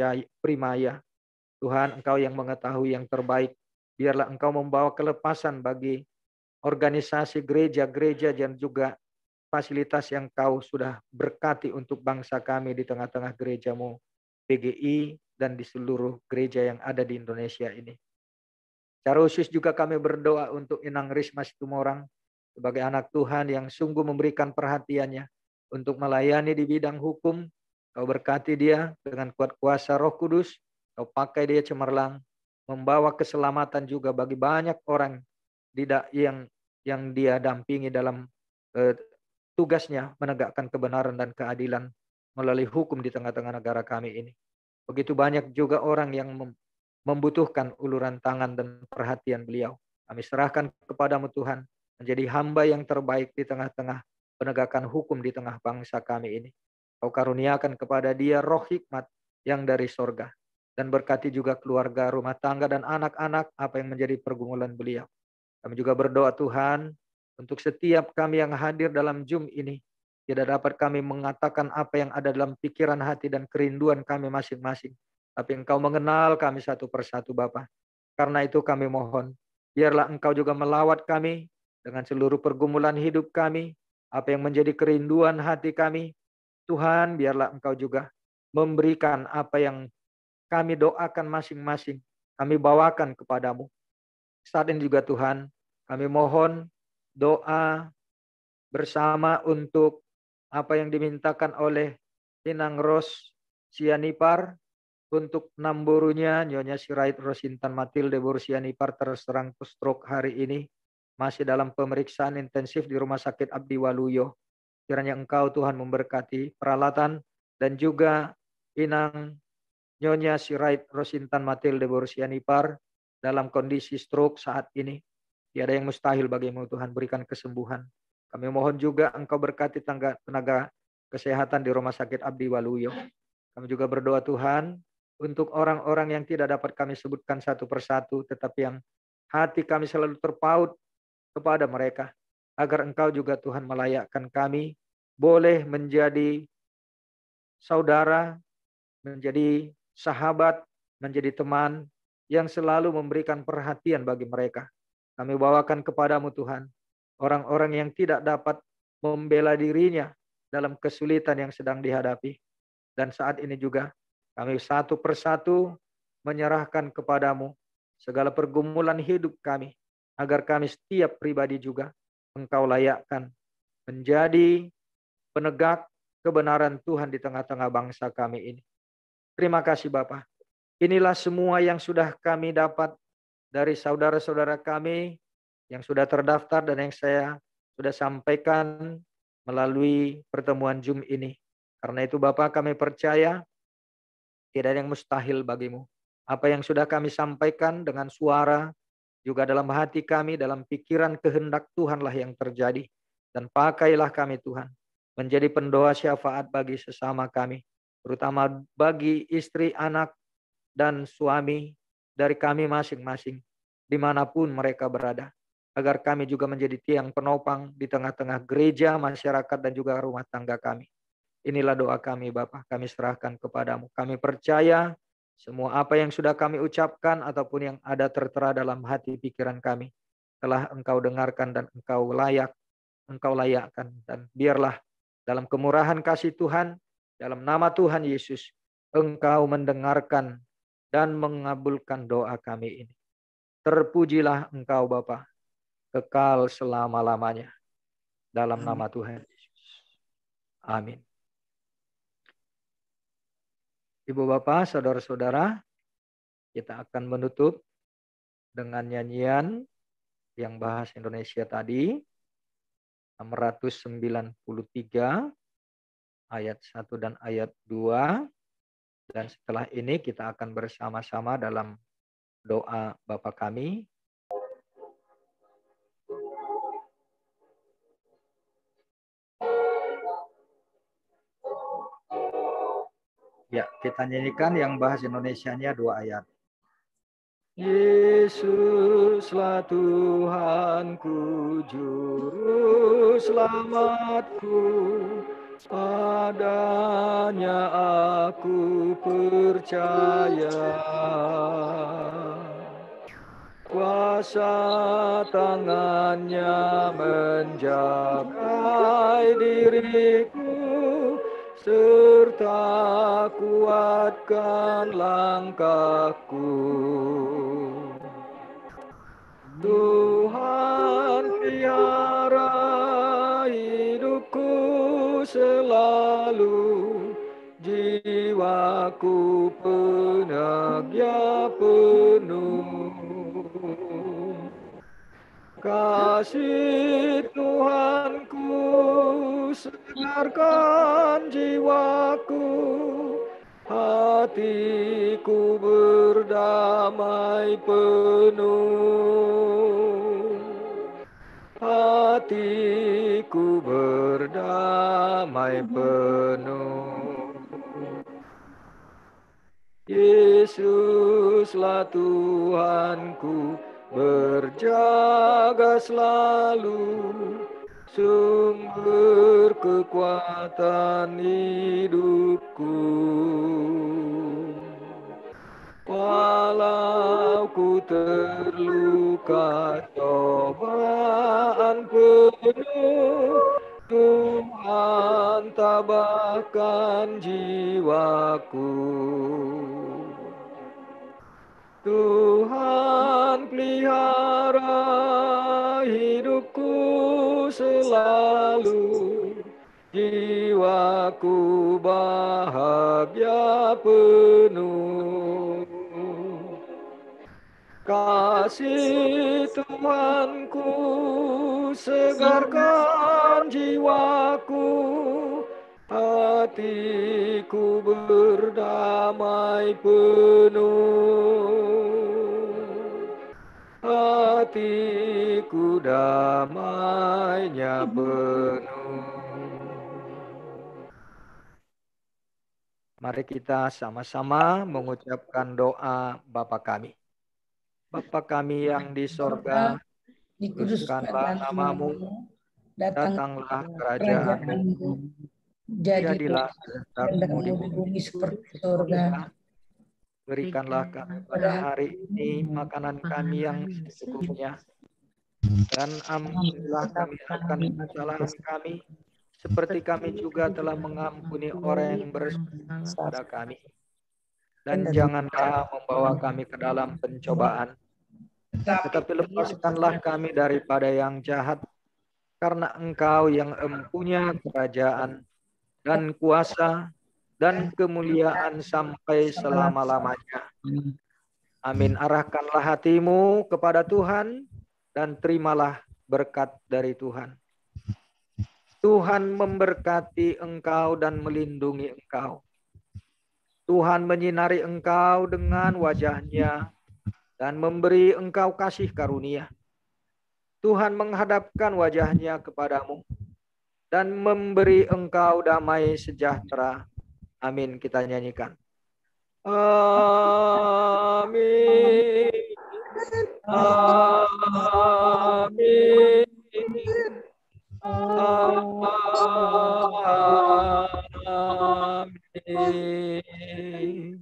Primaya. Tuhan, Engkau yang mengetahui yang terbaik. Biarlah Engkau membawa kelepasan bagi organisasi gereja-gereja dan juga fasilitas yang Kau sudah berkati untuk bangsa kami di tengah-tengah gereja-Mu PGI dan di seluruh gereja yang ada di Indonesia ini. Secara khusus juga kami berdoa untuk Inang Risma Situmorang sebagai anak Tuhan yang sungguh memberikan perhatiannya untuk melayani di bidang hukum. Kau berkati dia dengan kuat kuasa Roh Kudus. Kau pakai dia cemerlang, membawa keselamatan juga bagi banyak orang yang dia dampingi dalam tugasnya menegakkan kebenaran dan keadilan melalui hukum di tengah-tengah negara kami ini. Begitu banyak juga orang yang membutuhkan uluran tangan dan perhatian beliau. Kami serahkan kepadamu Tuhan, menjadi hamba yang terbaik di tengah-tengah penegakan hukum di tengah bangsa kami ini. Kau karuniakan kepada dia roh hikmat yang dari sorga. Dan berkati juga keluarga, rumah tangga, dan anak-anak apa yang menjadi pergumulan beliau. Kami juga berdoa Tuhan, untuk setiap kami yang hadir dalam Zoom ini, tidak dapat kami mengatakan apa yang ada dalam pikiran hati dan kerinduan kami masing-masing. Tapi Engkau mengenal kami satu persatu Bapa. Karena itu kami mohon, biarlah Engkau juga melawat kami dengan seluruh pergumulan hidup kami, apa yang menjadi kerinduan hati kami. Tuhan, biarlah Engkau juga memberikan apa yang kami doakan masing-masing, kami bawakan kepadamu. Saat ini juga Tuhan, kami mohon doa bersama untuk apa yang dimintakan oleh Inang Ros Sianipar, untuk namburunya Nyonya Sirait Rosintan Matilde Sianipar terserang stroke hari ini, masih dalam pemeriksaan intensif di Rumah Sakit Abdi Waluyo. Kiranya Engkau Tuhan memberkati peralatan dan juga Inang Nyonya Sirait Rosintan Matilde Sianipar dalam kondisi stroke saat ini. Tiada yang mustahil bagimu Tuhan, berikan kesembuhan. Kami mohon juga Engkau berkati tenaga kesehatan di Rumah Sakit Abdi Waluyo. Kami juga berdoa Tuhan untuk orang-orang yang tidak dapat kami sebutkan satu persatu, tetapi yang hati kami selalu terpaut kepada mereka. Agar Engkau juga Tuhan melayakkan kami boleh menjadi saudara, menjadi sahabat, menjadi teman yang selalu memberikan perhatian bagi mereka. Kami bawakan kepadamu Tuhan, orang-orang yang tidak dapat membela dirinya dalam kesulitan yang sedang dihadapi. Dan saat ini juga kami satu persatu menyerahkan kepadamu segala pergumulan hidup kami, agar kami setiap pribadi juga Engkau layakkan menjadi penegak kebenaran Tuhan di tengah-tengah bangsa kami ini. Terima kasih Bapa. Inilah semua yang sudah kami dapat dari saudara-saudara kami yang sudah terdaftar dan yang saya sudah sampaikan melalui pertemuan Zoom ini. Karena itu Bapa, kami percaya tidak ada yang mustahil bagimu. Apa yang sudah kami sampaikan dengan suara, juga dalam hati kami, dalam pikiran kehendak Tuhanlah yang terjadi. Dan pakailah kami Tuhan, menjadi pendoa syafaat bagi sesama kami. Terutama bagi istri, anak, dan suami dari kami masing-masing, dimanapun mereka berada. Agar kami juga menjadi tiang penopang di tengah-tengah gereja, masyarakat, dan juga rumah tangga kami. Inilah doa kami Bapa, kami serahkan kepadamu. Kami percaya semua apa yang sudah kami ucapkan ataupun yang ada tertera dalam hati pikiran kami telah Engkau dengarkan dan Engkau layakkan. Dan biarlah dalam kemurahan kasih Tuhan, dalam nama Tuhan Yesus, Engkau mendengarkan dan mengabulkan doa kami ini. Terpujilah Engkau Bapa, kekal selama-lamanya. Dalam nama Tuhan Yesus. Amin. Ibu Bapak, saudara-saudara, kita akan menutup dengan nyanyian yang bahasa Indonesia tadi, 693, ayat 1 dan ayat 2. Dan setelah ini kita akan bersama-sama dalam doa Bapa kami. Ya, kita nyanyikan yang bahasa Indonesianya 2 ayat. Yesuslah Tuhanku, juru selamatku, padanya aku percaya. Kuasa tangannya menjaga diriku, serta kuatkan langkahku. Tuhan pelihara hidupku selalu, jiwaku penagih penuh. Kasih Tuhanku segarkan jiwaku, hatiku berdamai penuh. Hatiku berdamai penuh. Yesuslah Tuhanku, berjaga selalu, sumber kekuatan hidupku. Walau ku terluka cobaan penuh, Tuhan tabahkan jiwaku. Tuhan pelihara hidupku selalu, jiwaku bahagia penuh. Kasih Tuhanku segarkan jiwaku, hatiku berdamai penuh. hatiku damainya penuh. Mari kita sama-sama mengucapkan doa Bapa kami. Bapa kami yang di sorga, dikuduskanlah namamu, datanglah kerajaanmu, jadilah kehendakmu di bumi seperti surga. Berikanlah kami pada hari ini makanan kami yang secukupnya, dan ampunilah kami akan kesalahan kami, seperti kami juga telah mengampuni orang yang bersalah pada kami. Dan janganlah membawa kami ke dalam pencobaan, tetapi lepaskanlah kami daripada yang jahat, karena Engkau yang empunya kerajaan dan kuasa dan kemuliaan sampai selama-lamanya. Amin. Arahkanlah hatimu kepada Tuhan dan terimalah berkat dari Tuhan. Tuhan memberkati engkau dan melindungi engkau. Tuhan menyinari engkau dengan wajah-Nya dan memberi engkau kasih karunia. Tuhan menghadapkan wajah-Nya kepadamu dan memberi engkau damai sejahtera. Amin. Kita nyanyikan. Amin. Amin. Amin.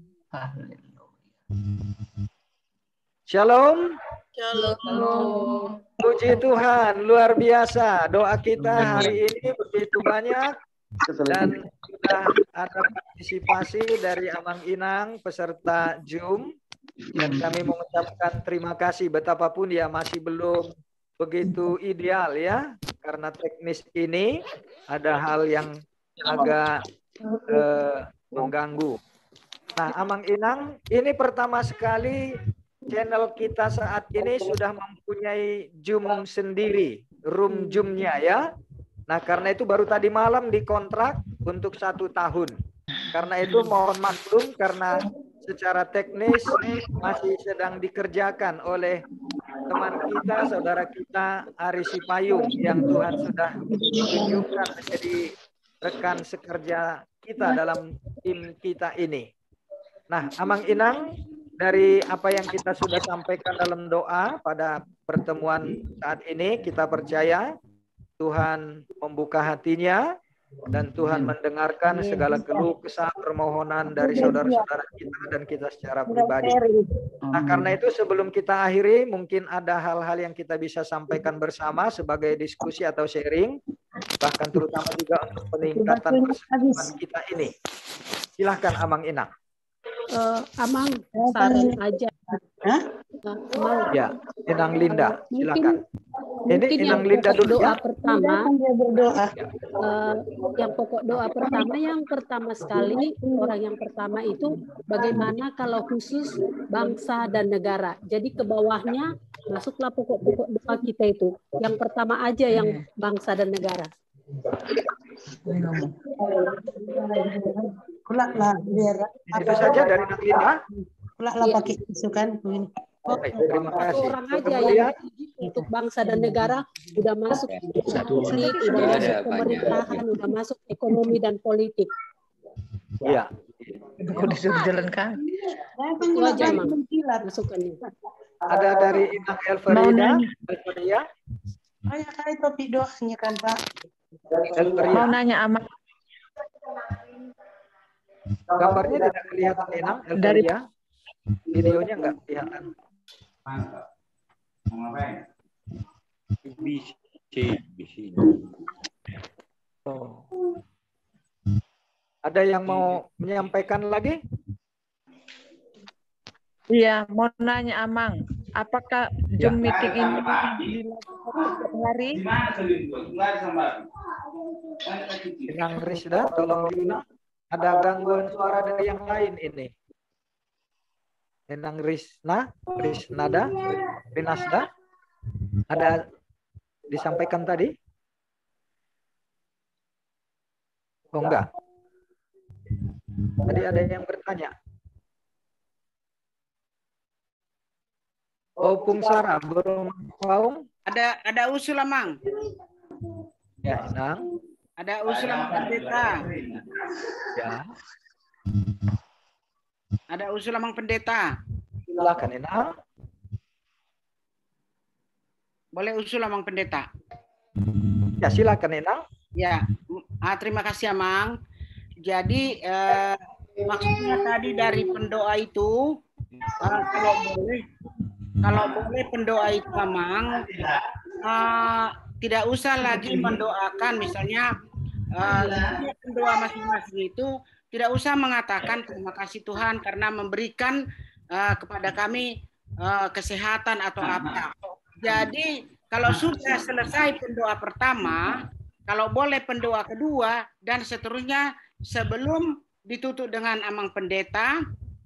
Shalom. Shalom. Puji Tuhan, luar biasa. Doa kita hari ini begitu banyak dan sudah ada partisipasi dari Amang Inang peserta Zoom. Dan kami mengucapkan terima kasih, betapapun ya masih belum begitu ideal ya, karena teknis ini ada hal yang agak mengganggu. Nah, Amang Inang, ini pertama sekali channel kita saat ini sudah mempunyai Zoom sendiri, room Zoom-nya ya. Nah, karena itu baru tadi malam dikontrak untuk 1 tahun. Karena itu mohon maklum karena secara teknis masih sedang dikerjakan oleh teman kita, saudara kita Ari Sipayung yang Tuhan sudah tunjukkan menjadi rekan sekerja kita dalam tim kita ini. Nah, Amang Inang, dari apa yang kita sudah sampaikan dalam doa pada pertemuan saat ini, kita percaya Tuhan membuka hatinya dan Tuhan mendengarkan segala keluh kesah permohonan dari saudara-saudara kita dan kita secara pribadi. Nah, karena itu sebelum kita akhiri, mungkin ada hal-hal yang kita bisa sampaikan bersama sebagai diskusi atau sharing, bahkan terutama juga untuk peningkatan persatuan kita ini. Silahkan Amang Inang. Amang, saran aja. Ya, Inang Linda, silakan. Mungkin Inang yang Linda pokok dulu doa ya. pertama, yang pokok doa pertama, yang pertama sekali, orang yang pertama itu bagaimana kalau khusus bangsa dan negara. Jadi ke bawahnya masuklah pokok-pokok doa kita itu. Yang pertama aja yang bangsa dan negara. Itu saja dari Inang Linda. Pakai isu kan. Baik, terima kasih. Orang aja yang untuk bangsa dan negara udah masuk politik, udah masuk pemerintahan, udah masuk ekonomi dan politik. Iya. Kok disuruh jalan kaki? Itu aja Mang, masukannya. Ada dari Inang Elverida. Banyak kali topik doanya kan Pak. Mau nanya Amang. Gambarnya tidak kelihatan Inang Elverida. Videonya nggak kelihatan. Oh. Ada yang mau menyampaikan lagi? Iya, mau nanya Amang, apakah Zoom meeting ini dilakukan setiap hari? Inang Risda, tolong Lina. Ada gangguan suara dari yang lain ini. Inang Risnada, Rinasda, ada disampaikan tadi? Oh enggak. Tadi ada yang bertanya. Opung Sarah, Berumau. Ada usul Amang. Ya, Inang. Ada usul Amang Pendeta. Ya. Ada usul Amang Pendeta. Silakan Inang. Boleh usul Amang Pendeta. Ya, silakan Inang. Ya, terima kasih Amang. Jadi maksudnya tadi dari pendoa itu kalau boleh pendoa itu Amang tidak usah lagi mendoakan misalnya pendoa masing-masing itu tidak usah mengatakan terima kasih Tuhan karena memberikan kepada kami kesehatan atau apa. Jadi kalau sudah selesai pendoa pertama, kalau boleh pendoa kedua dan seterusnya sebelum ditutup dengan Amang Pendeta,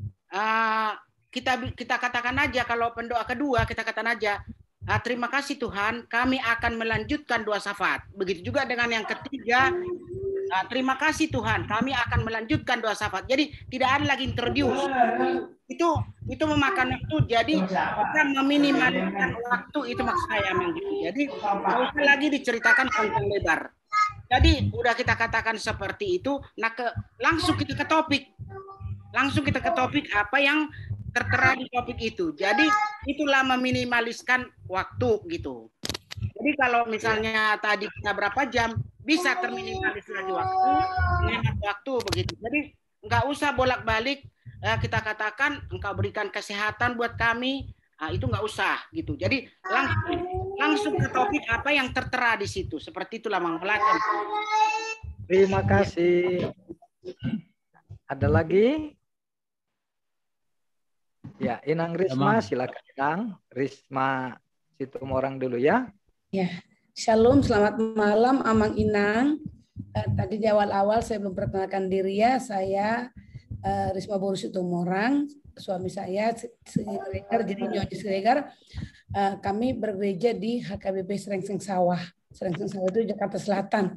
kita katakan aja kalau pendoa kedua kita katakan aja terima kasih Tuhan kami akan melanjutkan doa syafaat. Begitu juga dengan yang ketiga, terima kasih Tuhan kami akan melanjutkan doa syafaat. Jadi tidak ada lagi introduce. Itu memakan waktu. Jadi kita meminimalkan waktu itu maksud saya Amang gitu. Jadi tidak usah lagi diceritakan panjang lebar. Jadi udah kita katakan seperti itu, nah langsung kita ke topik. Langsung kita ke topik apa yang tertera di topik itu. Jadi itulah meminimaliskan waktu gitu. Jadi kalau misalnya tadi kita berapa jam, bisa terminimalis lagi waktu, menghemat waktu begitu. Jadi nggak usah bolak-balik kita katakan engkau berikan kesehatan buat kami, itu nggak usah gitu. Jadi langsung ke topik apa yang tertera di situ. Seperti itulah Mang Pelacan. Terima kasih. Ada lagi? Ya, Inang Risma, silakan Inang. Risma Situmorang dulu ya. Ya, Shalom, selamat malam Amang Inang. Tadi di awal-awal saya belum perkenalkan diri ya, saya Risma Boru Situmorang, suami saya Siregar, jadi Nyonya Siregar. Kami bergereja di HKBP Serengseng Sawah. Serengseng Sawah itu Jakarta Selatan.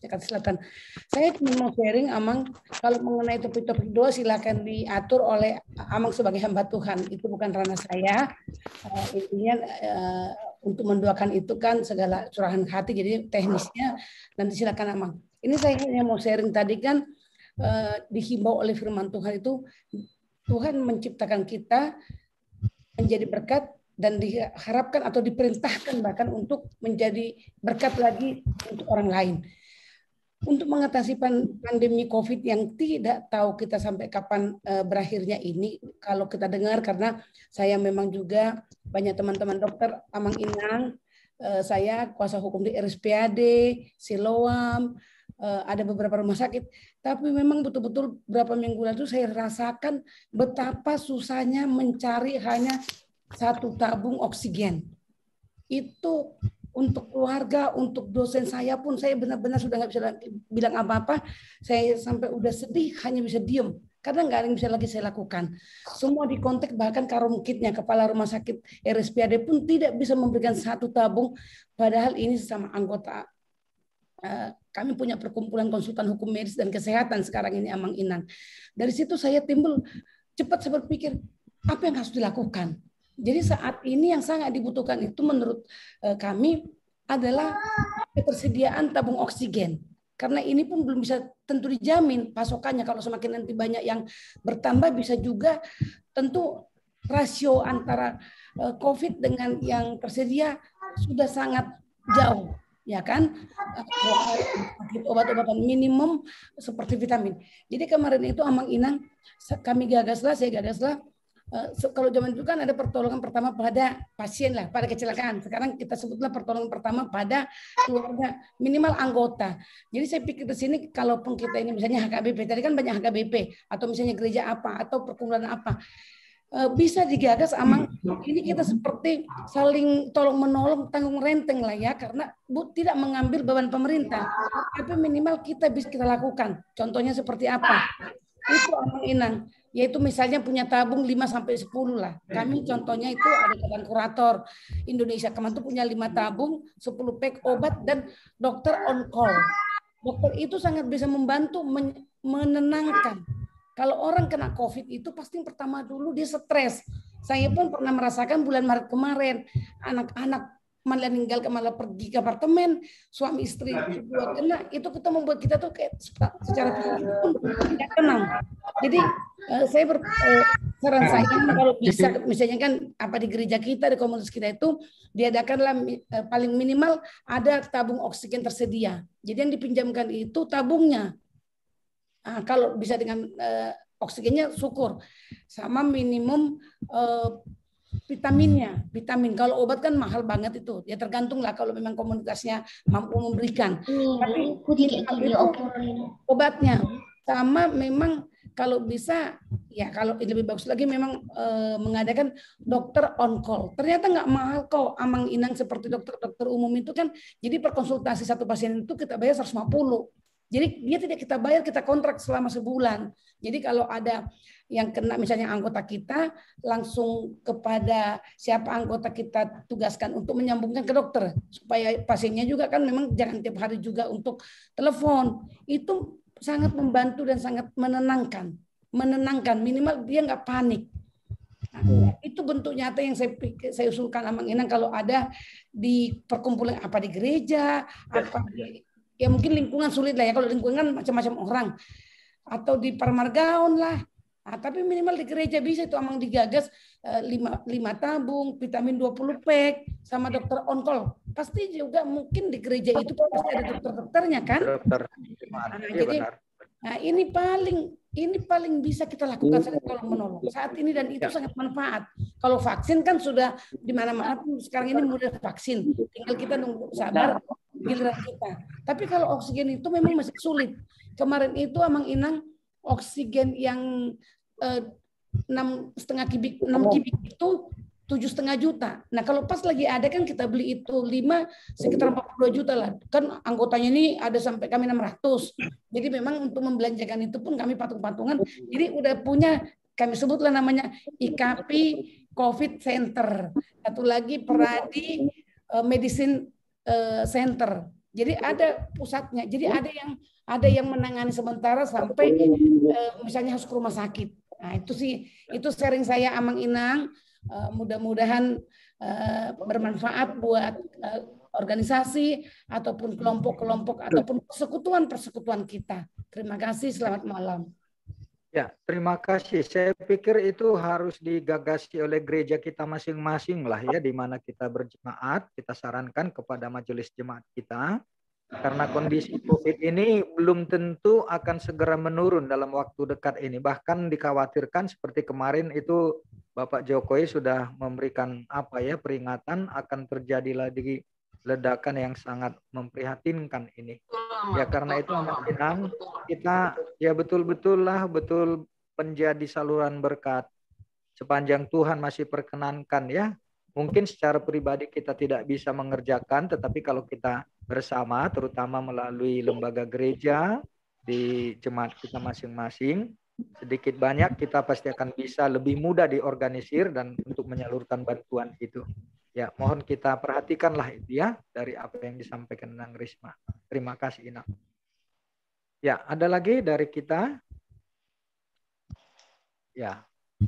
Saya cuma mau sharing Amang, kalau mengenai topik-topik doa silakan diatur oleh Amang sebagai hamba Tuhan. Itu bukan ranah saya. Intinya untuk mendoakan itu kan segala curahan hati, jadi teknisnya nanti silakan Amang. Ini saya hanya mau sharing tadi kan dihimbau oleh firman Tuhan itu Tuhan menciptakan kita menjadi berkat dan diharapkan atau diperintahkan bahkan untuk menjadi berkat lagi untuk orang lain. Untuk mengatasi pandemi COVID yang tidak tahu kita sampai kapan berakhirnya ini, kalau kita dengar, karena saya memang juga banyak teman-teman dokter Amang Inang, saya kuasa hukum di RSPAD, Siloam, ada beberapa rumah sakit, tapi memang betul-betul beberapa minggu lalu saya rasakan betapa susahnya mencari hanya satu tabung oksigen. Itu untuk keluarga, untuk dosen saya pun saya benar-benar sudah nggak bisa bilang apa-apa. Saya sampai udah sedih, hanya bisa diem. Karena nggak ada yang bisa lagi saya lakukan. Semua dikontak, bahkan Karomkitnya, kepala rumah sakit RSPAD pun tidak bisa memberikan satu tabung. Padahal ini sesama anggota. Kami punya perkumpulan konsultan hukum medis dan kesehatan sekarang ini Amang Inang. Dari situ saya timbul, cepat saya berpikir, apa yang harus dilakukan? Jadi saat ini yang sangat dibutuhkan itu menurut kami adalah ketersediaan tabung oksigen. Karena ini pun belum bisa tentu dijamin pasokannya. Kalau semakin nanti banyak yang bertambah, bisa juga tentu rasio antara COVID dengan yang tersedia sudah sangat jauh. Ya kan, obat-obatan minimum seperti vitamin. Jadi kemarin itu Amang Inang, saya gagaslah, kalau zaman dulu kan ada pertolongan pertama pada pasien lah, pada kecelakaan. Sekarang kita sebutlah pertolongan pertama pada keluarga, minimal anggota. Jadi saya pikir di sini, kalaupun kita ini misalnya HKBP, tadi kan banyak HKBP, atau misalnya gereja apa, atau perkumpulan apa, bisa digagas Amang. Ini kita seperti saling tolong menolong, tanggung renteng lah ya, karena tidak mengambil beban pemerintah, tapi minimal kita bisa kita lakukan. Contohnya seperti apa? Itu Amang Inang, yaitu misalnya punya tabung 5-10 lah. Kami contohnya itu ada Badan Kurator Indonesia, kemarin itu punya 5 tabung, 10 pack obat, dan dokter on call. Dokter itu sangat bisa membantu menenangkan. Kalau orang kena COVID itu pasti pertama dulu dia stres. Saya pun pernah merasakan bulan Maret kemarin, anak-anak malah meninggal, malah pergi ke apartemen, suami istri berdua kena, itu kita membuat kita tuh kayak secara psikis pun tidak tenang. Jadi saran saya kalau bisa, misalnya kan apa di gereja kita, di komunitas kita itu diadakanlah paling minimal ada tabung oksigen tersedia. Jadi yang dipinjamkan itu tabungnya. Nah, kalau bisa dengan oksigennya syukur, sama minimum vitamin. Kalau obat kan mahal banget itu. Ya tergantung lah kalau memang komunitasnya mampu memberikan. Tapi itu obatnya sama memang kalau bisa ya, kalau lebih bagus lagi memang mengadakan dokter on call. Ternyata nggak mahal kok, Amang Inang, seperti dokter umum itu kan. Jadi per konsultasi satu pasien itu kita bayar 150. Jadi dia tidak kita bayar, kita kontrak selama sebulan. Jadi kalau ada yang kena misalnya anggota kita, langsung kepada siapa anggota kita tugaskan untuk menyambungkan ke dokter. Supaya pasiennya juga kan memang jangan tiap hari juga untuk telepon. Itu sangat membantu dan sangat menenangkan. Minimal dia nggak panik. Nah, itu bentuk nyata yang saya usulkan Amang Inang kalau ada di perkumpulan, apa di gereja, apa di, ya mungkin lingkungan sulit lah ya, kalau lingkungan macam-macam orang, atau di Parmargaon lah. Nah, tapi minimal di gereja bisa itu Amang digagas 5 tabung, vitamin 20 pack, sama dokter on call. Pasti juga mungkin di gereja itu pasti ada dokter-dokternya kan? Jadi, nah ini paling bisa kita lakukan saat tolong menolong saat ini, dan itu sangat manfaat. Kalau vaksin kan sudah di mana-mana sekarang ini mudah vaksin, tinggal kita nunggu sabar giliran kita. Tapi kalau oksigen itu memang masih sulit. Kemarin itu Amang Inang oksigen yang 6,5 kubik itu 7,5 juta. Nah kalau pas lagi ada kan kita beli itu 5 sekitar 42 juta lah. Kan anggotanya ini ada sampai kami 600. Jadi memang untuk membelanjakan itu pun kami patung-patungan. Jadi udah punya, kami sebutlah namanya IKP COVID Center. Satu lagi Peradi Medicine Center. Jadi ada pusatnya. Jadi ada yang menangani sementara sampai misalnya harus ke rumah sakit. Nah itu sharing saya Amang Inang. Mudah-mudahan bermanfaat buat organisasi ataupun kelompok-kelompok ataupun persekutuan kita. Terima kasih, selamat malam. Ya, terima kasih. Saya pikir itu harus digagasi oleh gereja kita masing-masing lah ya, di mana kita berjemaat. Kita sarankan kepada majelis jemaat kita, karena kondisi COVID ini belum tentu akan segera menurun dalam waktu dekat ini. Bahkan dikhawatirkan seperti kemarin itu Bapak Jokowi sudah memberikan peringatan akan terjadi lagi ledakan yang sangat memprihatinkan ini. Ya karena itu Amang Inang, kita ya betul menjadi saluran berkat sepanjang Tuhan masih perkenankan ya. Mungkin secara pribadi kita tidak bisa mengerjakan, tetapi kalau kita bersama, terutama melalui lembaga gereja di jemaat kita masing-masing, sedikit banyak kita pasti akan bisa lebih mudah diorganisir dan untuk menyalurkan bantuan itu. Ya, mohon kita perhatikanlah itu ya dari apa yang disampaikan Inang Risma. Terima kasih Inang. Ya, ada lagi dari kita? Ya.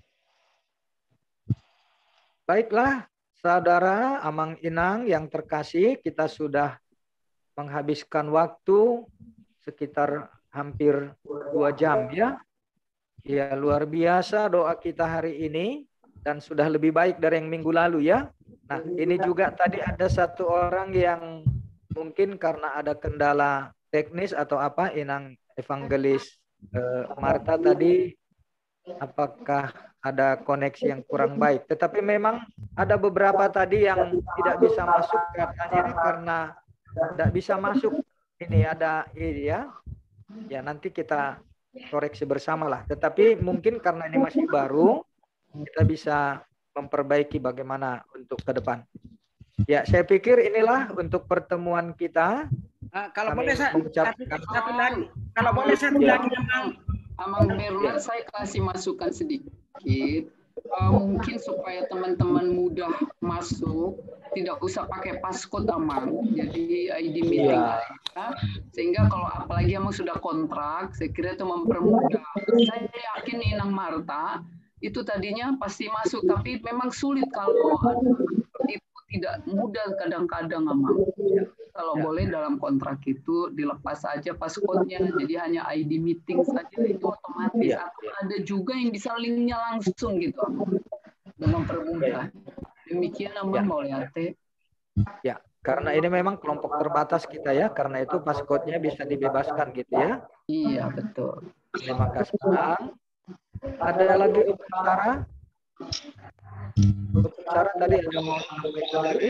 Baiklah, saudara Amang Inang yang terkasih, kita sudah menghabiskan waktu sekitar hampir 2 jam ya. Ya, luar biasa doa kita hari ini dan sudah lebih baik dari yang minggu lalu ya. Nah, ini juga tadi ada satu orang yang mungkin karena ada kendala teknis atau apa, Inang Evangelis Marta tadi, apakah ada koneksi yang kurang baik. Tetapi memang ada beberapa tadi yang tidak bisa masuk katanya karena tidak bisa masuk. Ini ada ini ya. Ya nanti kita koreksi bersama lah. Tetapi mungkin karena ini masih baru, kita bisa memperbaiki bagaimana untuk ke depan. Ya, saya pikir inilah untuk pertemuan kita. Kalau boleh satu lagi, kalau boleh satu lagi, Amang Bernard, saya kasih masukan sedikit. Mungkin supaya teman-teman mudah masuk, tidak usah pakai passcode Amang. Jadi ID meeting aja. Sehingga kalau apalagi Amang sudah kontrak, saya kira itu mempermudah. Saya yakin Inang Marta itu tadinya pasti masuk, tapi memang sulit kalau itu tidak mudah kadang-kadang, Amang. Kalau boleh dalam kontrak itu dilepas saja passcode-nya, jadi hanya ID meeting saja itu otomatis. Atau ada juga yang bisa linknya langsung gitu, dengan permudah. Demikian, Amang, mau lihat. Ya, karena ini memang kelompok terbatas kita ya, karena itu passcode-nya bisa dibebaskan gitu ya. Iya, betul. Terima kasih, Bang. Ada lagi untuk Sarah? Untuk Sarah tadi ada mau sampaikan lagi?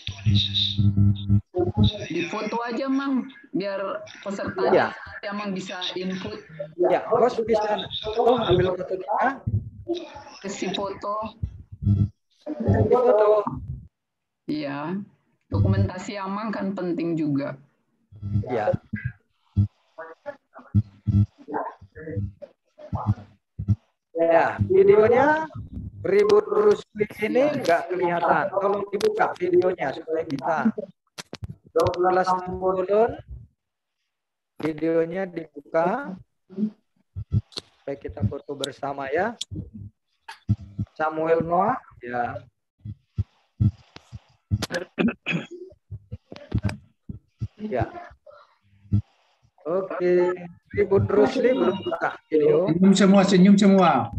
Di foto aja, Mang, biar pesertanya nanti Amang bisa input. Ya, bos bisa ambil foto kita. Kasih foto. Foto. Iya, dokumentasi Amang kan penting juga. Ya. Ya, videonya ribut terus klik ini nggak kelihatan. Tolong dibuka videonya supaya kita kelas turun. Videonya dibuka supaya kita foto bersama ya. Samuel Noah, ya. Ya. Oke, ribut Rusli belum buka video. Senyum semua.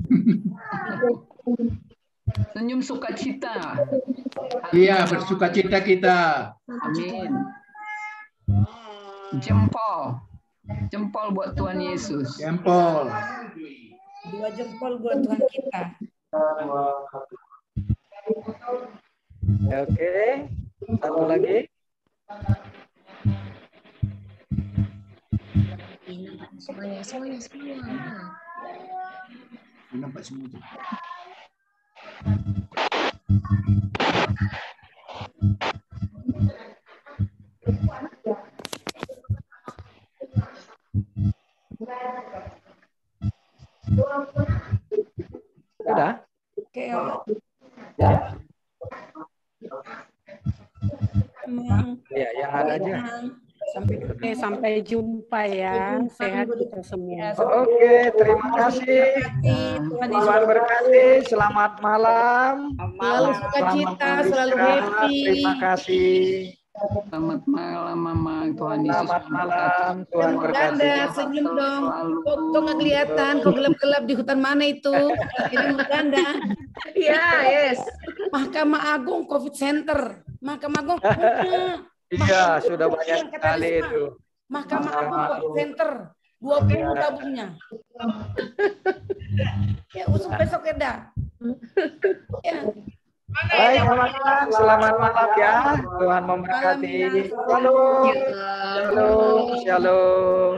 Senyum sukacita. Iya, bersukacita kita. Amin. Jempol. Jempol buat Tuhan Yesus. Jempol. 2 jempol buat Tuhan kita. Oke, satu lagi. Semuanya. Nampak semua. Sudah? Oke, ya. Ya, yang ada aja. Sampai jumpa ya. Sehat kita semua. Oke, terima kasih. Tuhan berkati. Selamat malam. Selalu sukacita, selalu happy. Terima kasih. Selamat malam, Mama. Tuhan Yesus. Selamat malam. Tuhan berkati. Senyum dong. Kok nggak kelihatan? Kok gelap-gelap di hutan mana itu? Ini Ganda. Iya, yes. Mahkamah Agung COVID Center. Mahkamah Agung. Iya, sudah banyak sekali itu. Mahkamah Agung COVID Center. 20 tabungnya. Ya, usung besok ya, dah. Ya. Baik, teman-teman. Selamat malam ya. Tuhan memberkati. Shalom. Shalom. Shalom.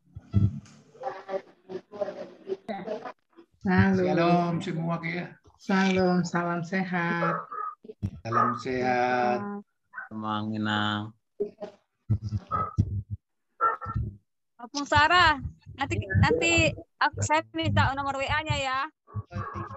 Shalom semua ya. Shalom, salam sehat. Salam sehat. Mang Inang. Bung Sarah, nanti saya minta nomor WA-nya ya.